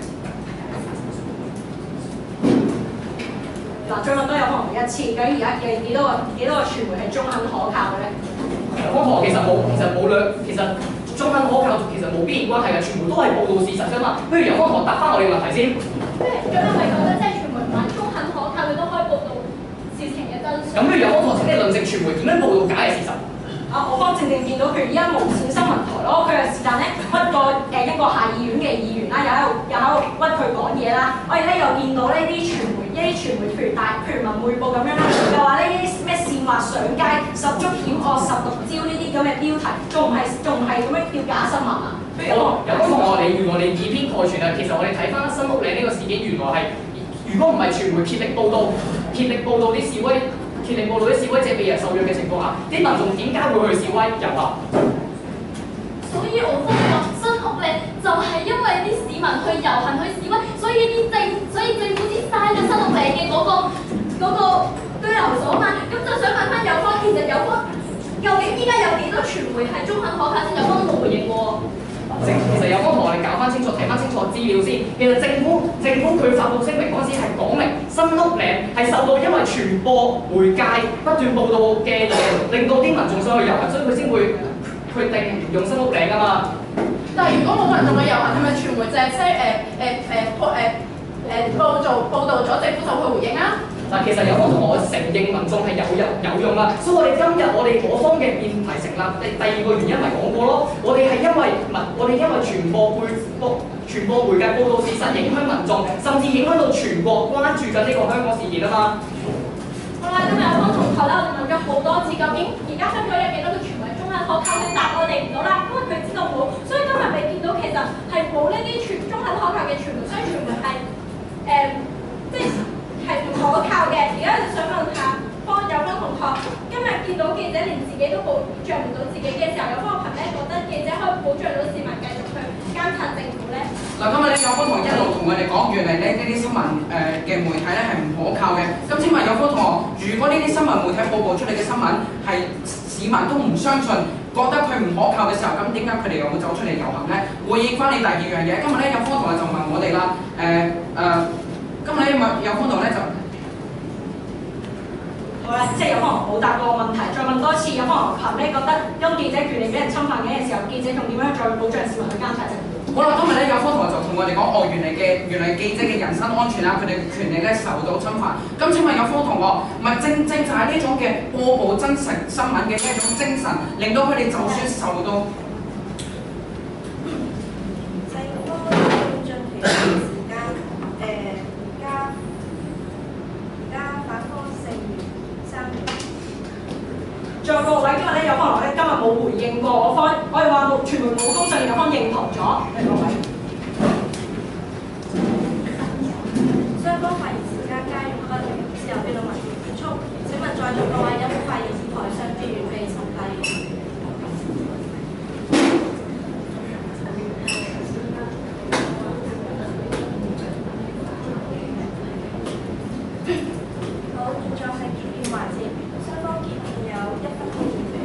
[SPEAKER 5] 嗱，再問多有方同學一次，究竟而家有幾多個幾多個傳媒係中肯可靠嘅咧？
[SPEAKER 4] 有方同學其實冇，其實冇兩，其實。中肯可靠其實冇必然關係嘅，全部都係報導事實㗎嘛。不如有方同學答翻我哋個問題先。
[SPEAKER 3] 咁你係咪覺得即係傳媒唔係中肯可靠，佢都可以報導事情嘅真相？
[SPEAKER 4] 咁不如有方同學請你論證傳媒點樣報導假嘅事實？
[SPEAKER 5] 啊，我方正正見到，譬如依家無線新聞台咯，佢係是但咧屈個誒一個下議院嘅議員啦，又喺度又喺度屈佢講嘢啦。我哋咧又見到呢啲傳媒，一啲傳媒譬如大譬如文匯報咁樣啦，又話呢啲咩煽惑上街、十足險惡、十六招呢啲咁嘅標題，仲唔係仲唔係咁樣叫假新聞啊？不如
[SPEAKER 4] 有有方同學你原來你以偏概全啊！其實我哋睇翻新屋嶺呢個事件，原來係如果唔係傳媒竭力報導、竭力報導啲示威。竭力報導啲示威者被人受虐嘅情況下，啲民眾點解會去示威遊行？
[SPEAKER 3] 所以我方話新屋嶺就係因為啲市民去遊行去示威，所以啲政所以政府先嘥咗新屋嶺嘅嗰個嗰個居留所嘛。咁就想問翻有方，其實有方究竟依家有幾多傳媒係中肯可靠先？有方都冇回應喎。
[SPEAKER 4] 其實有方同我哋搞翻清楚，睇翻清楚資料先。其實政府政府佢發布聲明嗰陣時係講明新屋嶺係受到因為傳播媒介不斷報導嘅嘢，令到啲民眾想去遊行，所以佢先會決定唔用新屋嶺㗎嘛。
[SPEAKER 2] 但係如果冇民眾去遊行，係咪傳媒就係即係誒誒誒報誒誒報導報導咗政府就去回應啊？
[SPEAKER 4] 嗱，其實有方同學承認民眾係有有有用啦，所以我哋今日我哋嗰方嘅辯題成立，第第二個原因咪講過咯，我哋係因為民，我哋因為傳播背報傳播媒介報導事實影響民眾，甚至影響到全國關注緊呢個香港事件啊嘛。
[SPEAKER 3] 好啦，今日有方同學咧，我哋問咗好多次，究竟而家香港有幾多個傳媒中立可靠？佢答我哋唔到啦，因為佢知道冇，所以今日未見到其實係冇呢啲傳中立可靠嘅傳媒，所以傳媒係誒、呃、即係係唔可靠嘅。而家就想問下方有方同學，今日見到記者連自己都保障唔到自己嘅時候，有方憑咩覺得記者可以保障到市民繼續去監察政府咧？
[SPEAKER 6] 嗱，今日咧有方同學一路同我哋講，原嚟咧呢啲新聞誒嘅媒體咧係唔可靠嘅。咁請問有方同學，如果呢啲新聞媒體報導出嚟嘅新聞係市民都唔相信，覺得佢唔可靠嘅時候，咁點解佢哋又會走出嚟遊行咧？回應翻你第二樣嘢，今日咧有方同學就問我哋啦，誒、呃、誒、呃，今日咧有方同學咧就
[SPEAKER 5] 好啦，即係有方同學冇答過問題，再問多次，有方同學憑咩覺得當記者權利俾人侵犯緊嘅時候，記者仲點樣再保障市民去監察政府？
[SPEAKER 6] 好啦，今日咧有方同學就同我哋講，哦，原嚟嘅原嚟記者嘅人身安全啊，佢哋嘅權利咧受到侵犯。咁請問有方同學，咪正正就係呢種嘅播報真實新聞嘅呢一種精神，令到佢哋就算受到
[SPEAKER 1] 政府近期嘅時間誒加加反方四月三月。
[SPEAKER 5] 在各位今日咧有方同學咧今日冇回應過我方，我哋話冇傳媒冇公信力，有方認同咗。誒各位，
[SPEAKER 1] 雙方發言時間皆用不同，之後邊度文字結束？請問在座各位有冇發言台上議員被審批？好，現在係結辯環節，雙方結辯有一分鐘準備。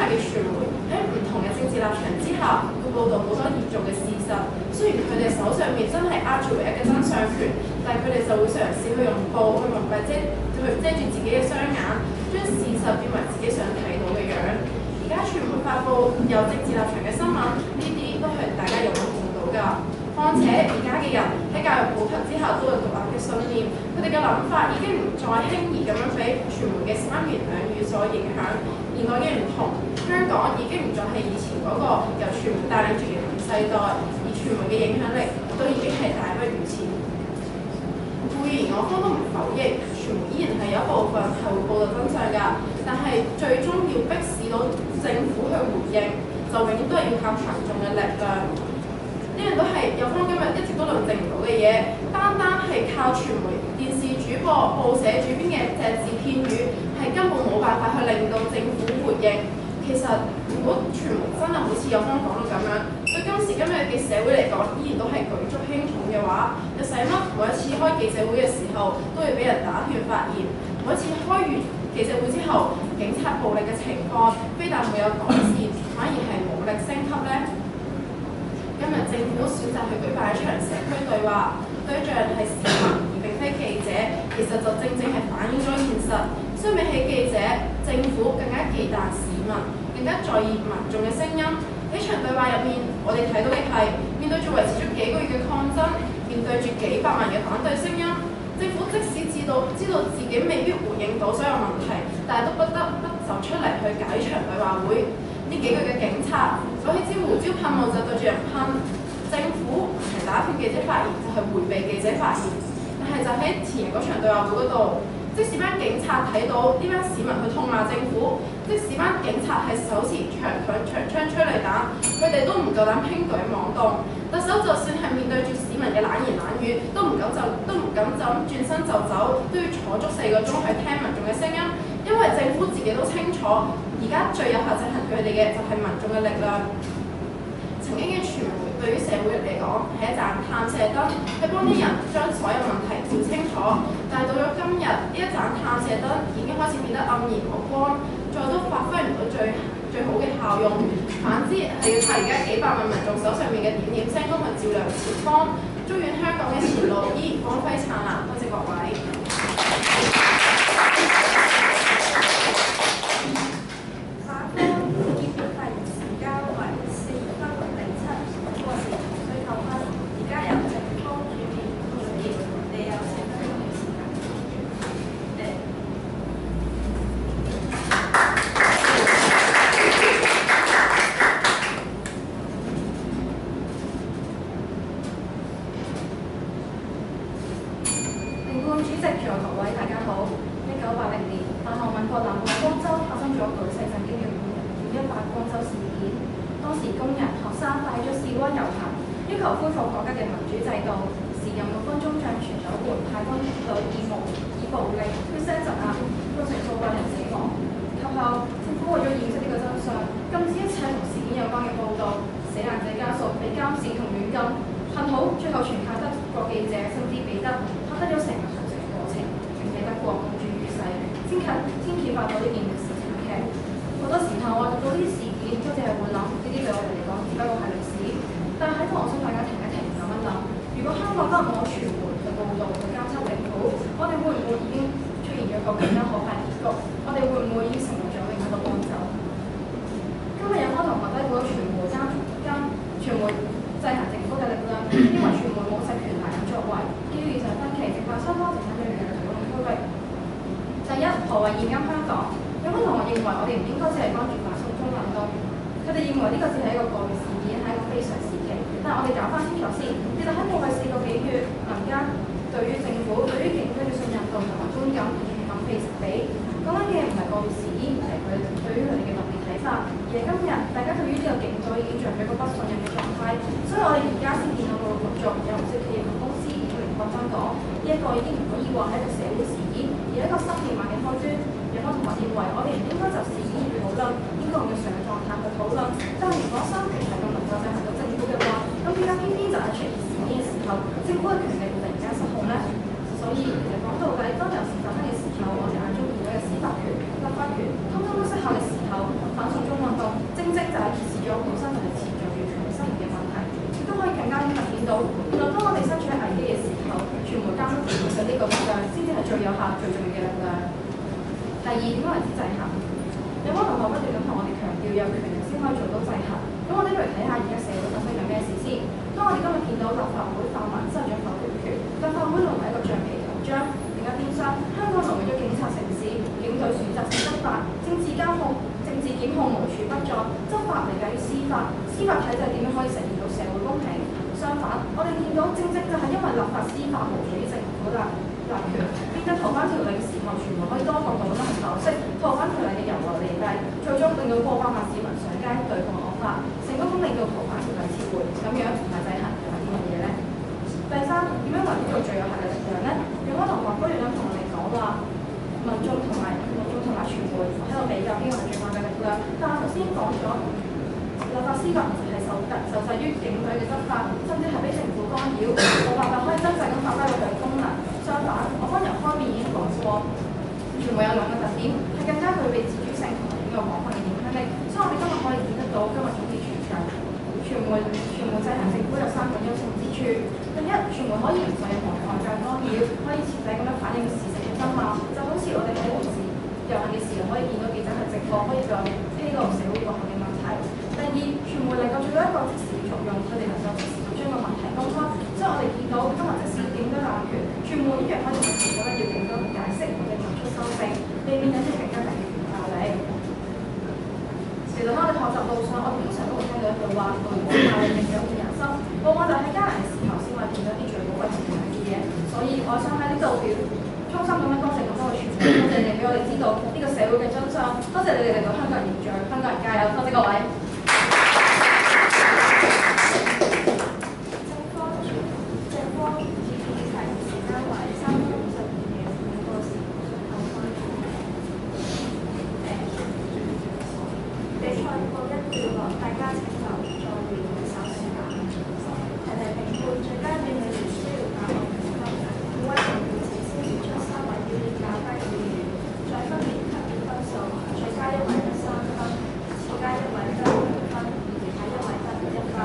[SPEAKER 3] 報導好多嚴重嘅事實，雖然佢哋手上面真係
[SPEAKER 7] 握住唯一嘅真相權，但係佢哋就會嘗試去用布去蒙蔽遮去遮住自己嘅雙眼，將事實變為自己想睇到嘅樣。而家傳媒發布有政治立場嘅新聞，呢啲都係大家有目共睹㗎。況且而家嘅人喺教育普及之後都有獨立嘅信念，佢哋嘅諗法已經唔再輕易咁樣俾傳媒嘅三言兩語所影響。年代嘅唔同，香港已經唔再係以前嗰個由傳媒帶領住嘅世代，而傳媒嘅影響力都已經係大不如前。固然我方都唔否認，傳媒依然係有一部分係會報導真相㗎，但係最終要迫使到政府去回應，就永遠都係要靠群眾嘅力量。呢樣都係有方今日一直都論證唔到嘅嘢，單單係靠傳媒、電視主播、報社主編嘅隻字片語，係根本冇辦法去令到政府回應。其實如果傳媒真係好似有方講到咁樣，對今時今日嘅社會嚟講，依然都係舉足輕重嘅話，你使乜每一次開記者會嘅時候都要俾人打斷發言？每一次開完記者會之後，警察暴力嘅情況非但沒有改善，反而係武力升級呢？今日政府選擇去舉辦一場社區對話，對象係市民而並非記者，其實就正正係反映咗現實。相比起記者，政府更加忌憚市民，更加在意民眾嘅聲音。喺場對話入面，我哋睇到嘅係面對住維持咗幾個月嘅抗爭，面對住幾百萬嘅反對聲音，政府即使知道知道自己未必回應到所有問題，但係都不得不走出嚟去搞呢場對話會。呢幾個嘅警察攞起支胡椒噴霧就對住人噴，政府唔係打斷記者發言，就係、是、迴避記者發言。但係就喺前日嗰場對話會嗰度，即使班警察睇到呢班市民去痛罵政府，即使班警察係手持長腿長槍催淚彈，佢哋都唔夠膽輕舉妄動。特首就算係面對住市民嘅冷言冷語，都唔敢就都唔敢就咁轉身就走，都要坐足四個鐘去聽民眾嘅聲音，因為政府自己都清楚。而家最有效制衡佢哋嘅就係民眾嘅力量。曾經嘅傳媒對於社會嚟講係一盞探射燈，係幫啲人將所有問題照清楚。但係到咗今日，呢一盞探射燈已經開始變得黯然無光，再都發揮唔到最最好嘅效用。反之係要靠而家幾百萬民眾手上面嘅點點聲光去照亮前方。祝願香港嘅前路依然光輝燦爛。多謝各位。
[SPEAKER 2] 到，原來當我哋身處喺危點樣為之制衡？有冇同學不斷咁同我哋強調有權力先可以做到制衡？咁我哋不如睇下而家社會發生緊咩事先。當我哋今日見到立法會泛民失咗否決權，立法會淪為一個橡皮圖章，另一邊廂香港淪為咗警察城市，警隊選擇性執法，政治監控、政治檢控無處不在，執法嚟緊於司法，司法體制點樣可以實現到社會公平？相反，我哋見到正正就係因為立法司法無助於政府啦。立權變得逃犯條例嘅時候，全部可以多角度咁樣去剖析逃犯條例嘅由來利弊，最終令到過百萬市民上街對抗惡法，成功咁令到逃犯條例撤回，咁樣唔係制衡又係啲乜嘢咧？第三，點樣為之做最有效嘅力量咧？有個同學不斷咁同我哋講話，民眾同埋民眾同埋傳媒喺度比較邊個係最有效嘅力量，但係頭先講咗立法司法唔係受受制於警隊嘅執法，甚至係俾政府干擾，冇辦法可以真正咁發揮到佢嘅功能。相反，我方由開面已經講過，傳媒有兩個特點，係更加具備自主性同埋呢個廣泛嘅影響力。所以我哋今日可以見得到，今日總結全球，傳媒傳媒制衡政府有三個優勝之處。第一，傳媒可以唔受任何外界干擾，可以徹底咁樣反映事實嘅真貌，就好似我哋喺電視遊行嘅時候可以見到記者去直播，可以講披露社會各項嘅問題。第二，傳媒能夠做到一個即時嘅作用，佢哋能夠即時咁將個問題公開。所以我哋見到今日即使警隊濫權，傳媒一樣可以及時咁樣要警隊去解釋或者作出修正，避免有啲更加大嘅權壓力。其實喺我哋學習路上，我哋經常都會聽到一句話：無形壓力令有見人心。往往就喺艱難嘅時候先可以見到一啲最寶貴同埋嘅嘢。所以我想喺呢度表衷心咁樣多謝咁多嘅傳媒，多謝你哋俾我哋知道呢個社會嘅真相，多謝你哋令到香港人凝聚，香港人加油！多謝各位。
[SPEAKER 1] 大家請就再會手勢吧。提提評判最佳表演需要八項評分，每位評判請先選出三位表演較低嘅演員，再分別給予分數，最佳一位得三分，次佳一位得兩分，其他一位得一分。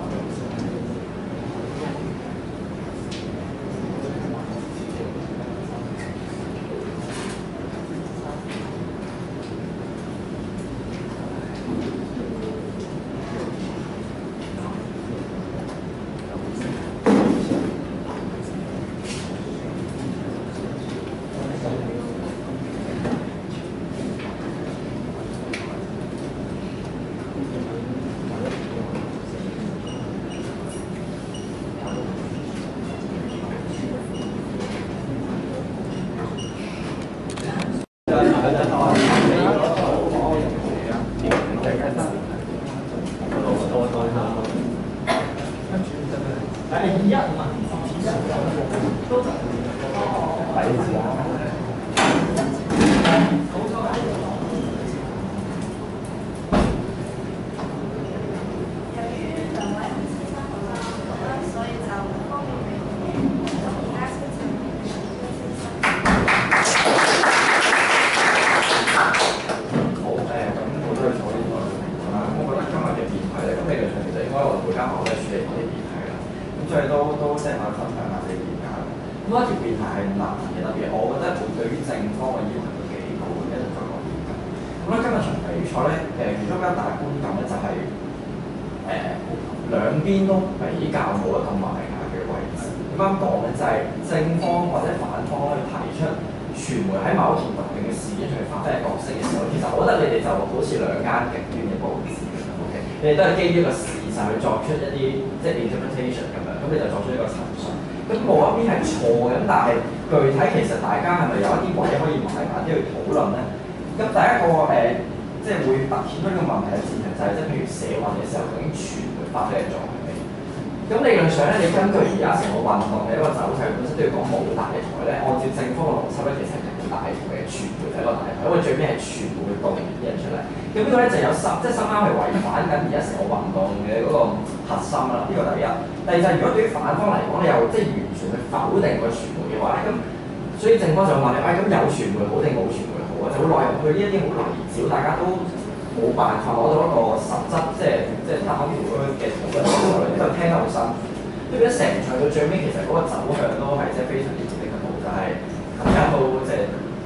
[SPEAKER 8] 你哋都係基於一個事實去作出一啲即係 interpretation 咁樣，咁你就作出一個陳述。咁冇一邊係錯嘅，咁但係具體其實大家係咪有一啲位可以埋埋啲去討論咧？咁第一個誒、呃，即係會凸顯出呢個問題嘅前提就係、是，即係譬如社運嘅時候，究竟傳媒發揮嘅作用係咩？咁理論上咧，你根據而家成個運動嘅一個走勢，本身都要講冇大台咧。按照正方嘅邏輯咧，其實係冇大台嘅，傳媒就係一個大台，因為最尾係傳媒會動員啲人出嚟。咁呢個咧就有心，即係深啱係違反緊而家成個運動嘅嗰個核心啦。呢、這個第一。第二就係如果對於反方嚟講，你又即係完全去否定個傳媒嘅話咧，咁所以正方就問你，喂、哎，咁有傳媒好定冇傳媒好啊？就會內入去呢一啲好泥沼，大家都冇辦法攞到一個實質，即係即係單條咁樣嘅討論出嚟，就聽得好辛苦。所以變咗成場到最尾，其實嗰個走向都係即係非常之唔理想，就係大家都即係。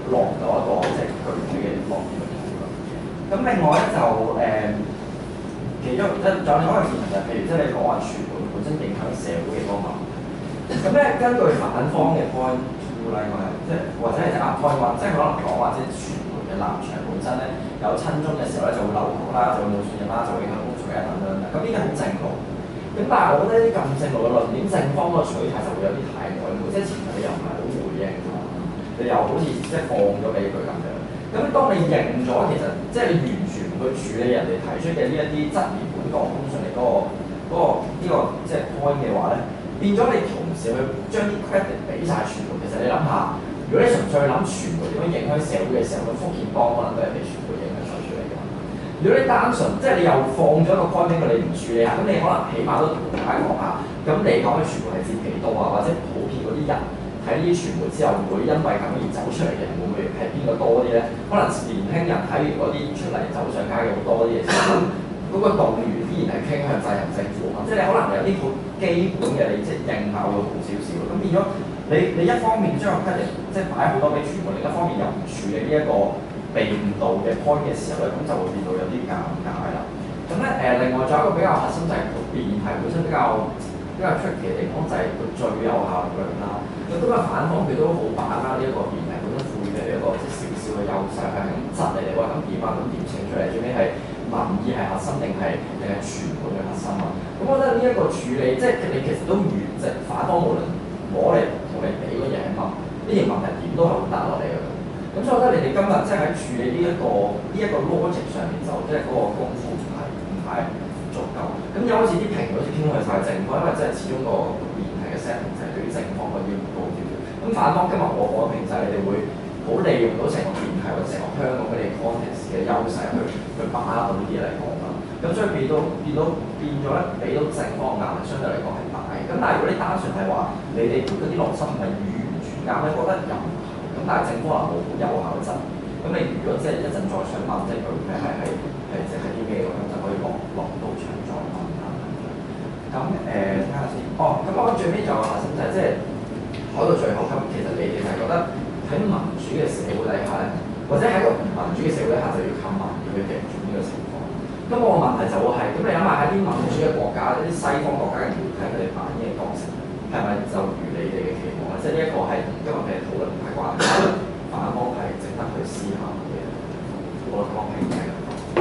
[SPEAKER 8] 落唔到一個即係具體嘅落點去討論。咁另外咧就誒、呃，其中即係仲有另外一個事情就係、是，譬如即係你講話傳媒本身影響社會嘅嗰個問題。咁咧根據反方嘅 point two 咧，我係即係或者係即係 point one，即係可能講話即係傳媒嘅立場本身咧有親中嘅時候咧就會扭曲啦，就會冇信任啦，就會影響公眾嘅等等等。咁呢個好正路。咁但係我覺得呢啲咁正路嘅論點，正方個取態就會有啲太曖昧，即係前提你又唔係好回應，你又好似即係放咗俾佢咁樣。咁當你認咗，其實即係你完全唔去處理人哋提出嘅呢一啲質疑本港公信力嗰個嗰個呢個即係 point 嘅話咧，變咗你同時去將啲 credit 俾晒傳媒。其實你諗下，如果你純粹去諗傳媒點樣影響社會嘅時候，咁福建幫可能都係被傳媒影響咗出嚟嘅。如果你單純即係你又放咗一個 point 俾佢，你唔處理下，咁你可能起碼都同大家講下，咁你講嘅傳媒係佔幾多啊？或者普遍嗰啲人睇呢啲傳媒之後，會因為咁而走出嚟嘅人會唔會係邊個多啲咧？可能年輕人睇完嗰啲出嚟走上街嘅好多啲嘢，嗰個動員依然係傾向制衡政府啊嘛。即係你可能有啲好基本嘅，你即係應效會好少少。咁變咗你你一方面將個 credit 即係擺好多俾傳媒，另一方面又唔處理呢一個被誤導嘅 point 嘅時候咧，咁就會變到有啲尷尬啦。咁咧誒，另外仲有一個比較核心就係個辯題本身比較比較 tricky 嘅地方，就係個最有效力量啦。咁今日反方佢都好把握呢一個辯題本身賦予嘅一個即係少少嘅優勢，係咁窒你哋話咁點啊，咁點清出嚟？最尾係民意係核心定係定係傳媒嘅核心啊？咁我覺得呢一個處理，即係你其實都完即係反方無論攞嚟同你比嗰嘢係乜，呢條問題點都係會答落嚟嘅。咁所以我覺得你哋今日即係喺處理呢、這、一個呢一、這個 logic 上面就即係嗰個功夫唔係唔係足夠。咁有好似啲評論好似偏向晒正方，因為即係始終個辯題嘅 setting 就係對於正方個要求高啲。咁反方今日我我評就係你哋會好利用到成個辯題或者成個香港佢哋 context 嘅優勢去去把握到呢啲嘢嚟講啦。咁所以變到變到變咗咧，俾到正方嘅壓力相對嚟講係大。咁但係如果你單純係話你哋嗰啲邏輯唔係完全啱咧，覺得又咁，但係政府話冇好有效嘅質疑。咁你如果即係一陣再想問，即係佢係係係係即係啲咩咁，就可以落落到場再問啦。咁誒睇下先。哦，咁我最尾就有個核心就係即係講到最後，咁其實你哋係覺得喺民主嘅社會底下咧，或者喺個唔民主嘅社會底下，就要靠民意去定住呢個情況。咁我個問題就會係，咁你諗下喺啲民主嘅國家，一啲西方國家嘅媒體，佢哋扮演嘅角色，係咪就如你哋嘅期望咧？即係呢一個係今日嘅討論唔係關係，反方係值得去思考嘅。我講係咁講。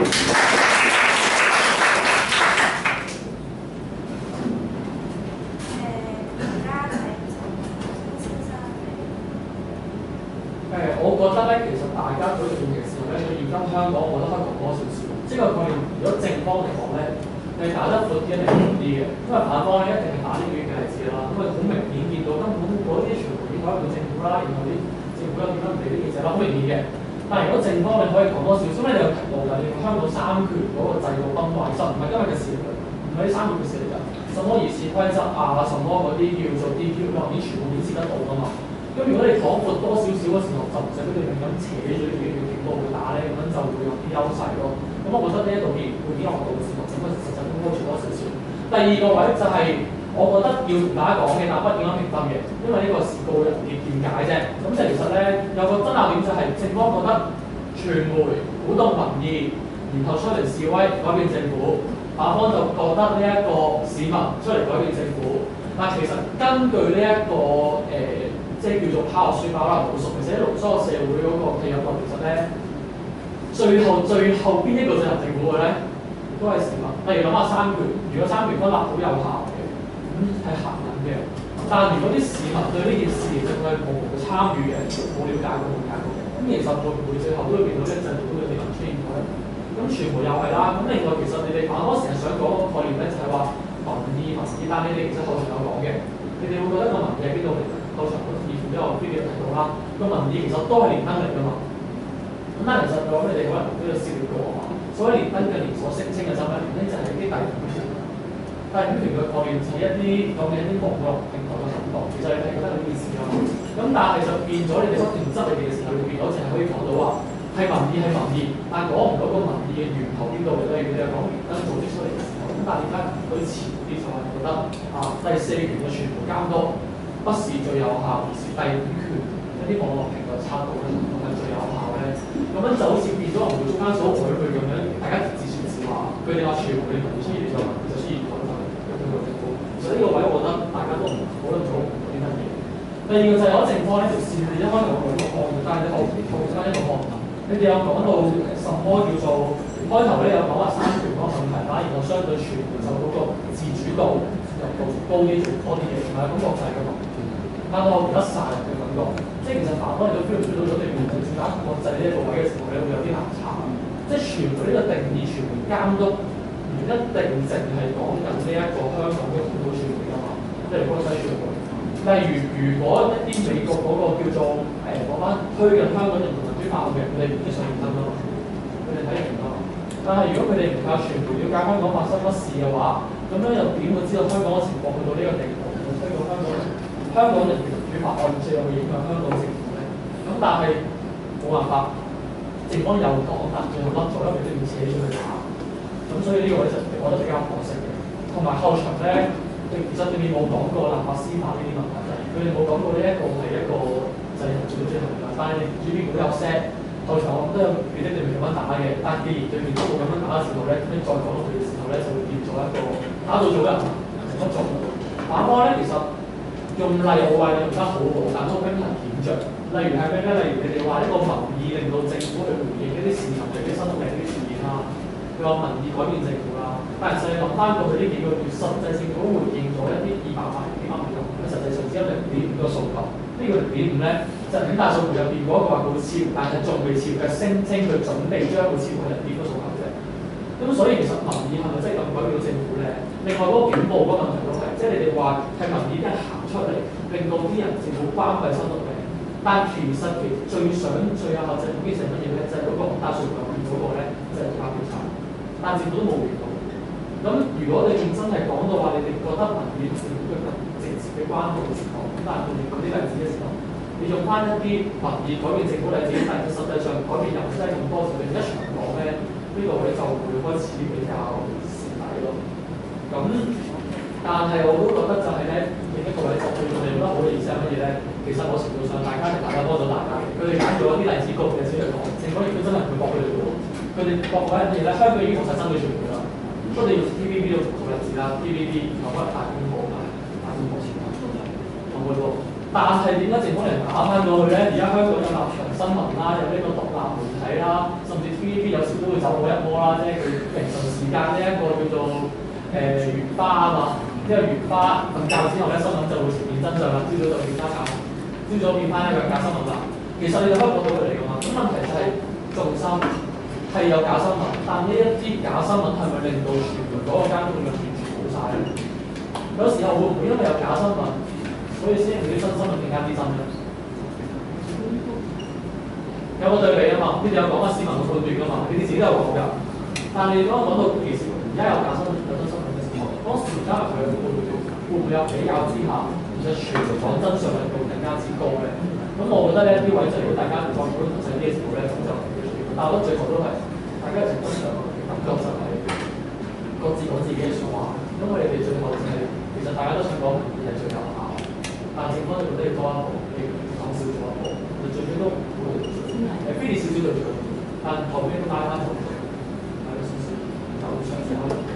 [SPEAKER 9] 誒，我覺得咧，其實大家對住嘅時候咧，對現今香港，我覺得可以講多少少。即係個概念，如果正方嚟講咧，你打得闊啲一定好啲嘅，因為反方咧一定係打啲遠嘅例子啦。咁啊，好明顯見到根本嗰啲全部影響到政府啦，然後啲政府又點樣唔理啲記者啦，好明顯嘅。但係如果正方你可以講多少少，因為你有提到㗎，你香港三權嗰個制度崩壞，其實唔係今日嘅事嚟㗎，唔係呢三個月嘅事嚟㗎。什麼議事規則啊，什麼嗰啲叫做 D Q 嗰啲全部顯示得到㗎嘛。咁如果你講闊多少少嘅時候，就唔使俾你咁樣扯住啲嘅警報去打咧，咁樣就會有啲優勢咯。咁我覺得呢一度既然會點落到嘅時候，咁啊實際應該做多少少。第二個位就係、是、我覺得要同大家講嘅，但不點樣評分嘅，因為呢個是個人嘅見解啫。咁就其實咧有個爭拗點就係正方覺得傳媒鼓動民意，然後出嚟示威改變政府，反方就覺得呢一個市民出嚟改變政府。但其實根據呢、這、一個誒。呃即係叫做拋書包啦，老熟，其實喺盧梭社會嗰個契約度，其實咧最後最後邊一個制衡政府嘅咧，都係市民。例如諗下三權，如果三權分立好有效嘅，咁係行緊嘅。但係如果啲市民對呢件事淨係冇參與嘅，冇了解過、冇了解過嘅，咁其實會唔會最後都會變到呢個制度都會被人 change 咗咧？咁傳媒又係啦。咁另外其實你哋反方成日想講個概念咧，就係話民意民意，但係你哋其實後場有講嘅，你哋會覺得個民意喺邊度嚟？後場之後 video 提到啦，個民意其實都係連登嚟㗎嘛。咁但係其實我諗你哋可能都有涉獵過啊嘛。所謂連登嘅連鎖聲稱嘅就係連登就係啲大語權。大語權嘅概念就係一啲講緊一啲網絡平台嘅行動，其實你係覺得呢件事㗎嘛。咁但係就變咗你哋不斷質你哋嘅時候，你變咗淨係可以講到話係民意係民意，但係講唔到個民意嘅源頭邊度嚟。例如你哋講連登組織出嚟嘅時候，咁但係點解佢前啲就係覺得啊第四權嘅傳媒監督不是最有效，而是第五權嘅一啲網絡平台策略咧，係最有效咧？咁樣就好似變咗人會中間所曖昧咁樣，大家自説自話。佢哋話傳媒民意出現咗，就出現咗啦。其實呢個位，我覺得大家都唔討論咗啲乜嘢。第二個就係有一情況呢條線，你一開頭講個項目單一個套單一個項目，你哋有講到什麼叫做開頭咧有講話三權嗰個問題啦，然後相對傳媒就嗰個自主度又高啲做多啲嘢，同埋感覺就係個民權。但我而家殺人嘅感覺，即係其實凡當你都 feel 唔 feel 到咗你面對住打國際呢一個位嘅時候咧，會有啲難查。即係傳媒呢個定義，傳媒監督唔一定淨係講緊呢一個香港嘅本土傳媒㗎嘛，即係國際傳媒。例如，如果一啲美國嗰個叫做誒嗰班推緊香港人民民主法案嘅，佢哋唔必上認真㗎嘛，佢哋睇唔明㗎嘛。但係如果佢哋唔靠傳媒了解香港發生乜事嘅話，咁樣又點會知道香港嘅情況去到呢個地步，會推到香港人香港人民主法案最有影響香港政府咧？咁但係冇辦法，政府有講，但最後甩咗，因為都要扯出去打。咁所以呢個位就我覺得比較可惜嘅。同埋後場咧。其實對面冇講過立法司法呢啲問題，佢哋冇講過呢一個係一個制衡最最後嘅。但係你主編會有 set 後場，我都有記得對面咁樣打嘅。但係既然對面都冇咁樣打嘅時候咧，咁再講落去嘅時候咧，就會變咗一個打到做人成不做。反方咧，其實用例我話你用得好好，但都俾人檢著。例如係咩咧？例如你哋話一個民意令到政府去回應一啲市民對啲新聞嘅啲事件啦。佢話民意改變政府啦，但係實際諗翻過去呢幾個月，實際政府回應咗一啲二百萬幾萬嘅，咁實際上只有零點五個數據。呢個零點五咧，就五大數據入邊嗰個話佢會超，但係仲未超嘅聲稱佢準備將會超過零點五個數據啫。咁所以其實民意係咪真係咁改變到政府咧？另外嗰個警報嗰個問題都係，即係你哋話係民意一行出嚟，令到啲人政府關閉新聞嘅，但其實其最想最有效政府嘅係乜嘢咧？就係、是、嗰個五大數據入邊嗰個咧，就係獨立調查。但政府都冇回到。咁如果你仲真係講到話，你哋覺得民意同政府嘅直接嘅關係嘅時候，咁但係佢哋舉啲例子嘅時候，你用翻一啲民意改變政府例子，但係實際上改變又唔真係咁多，就另一場講咧，呢、這個位就會開始比較蝕底咯。咁但係我都覺得就係咧，另一個位就佢哋用得好嘅意思係乜嘢咧？其實某程度上，大家係大家幫咗大家嘅。佢哋揀咗一啲例子局嘅先去講，政府亦都真係唔會駁佢哋嘅喎。佢哋駁嗰一啲嘢咧，香港已經確實爭取傳媒啦。不過你用 T V B 度做例子啦 ，T V B 有乜大公報啊？大公報前頭同佢喎。但係點解政府嚟打翻咗去咧？而家香港有立場新聞啦，有呢個獨立媒體啦，甚至 T V B 有時都會走過一波啦，即係佢凌晨時間呢一個叫做誒月花啊嘛。因為月花瞓覺之後咧，新聞就會呈現真相啦。朝早就變翻假，朝早變翻一個假新聞啦。其實你哋可以講到佢嚟㗎嘛。咁問題就係重心係有假新聞，但呢一啲假新聞係咪令到傳媒嗰個監督力完全冇晒咧？有時候會唔會因為有假新聞，所以先令啲新新聞更加之真咧？有個對比啊嘛，呢度有講下市民嘅判斷㗎嘛，你哋自己都有講㗎。但係你剛剛講到其實而家有假新聞、有真新聞嘅時候，當時加入佢嘅判斷，會唔會有比較之下，其實傳媒講真相嘅力度更加之高咧？咁我覺得呢啲位就如果大家再討論細啲嘅時候咧，咁就但係我覺得最後都係大家情感上感覺就係各自講自己嘅説話。咁我哋哋最後就係、是、其實大家都想講民意係最有效，但係政府就覺得要多一步，你講少咗一步，就最終都唔會誒非你少少對住佢，但後邊都帶翻就係少少有上次可以。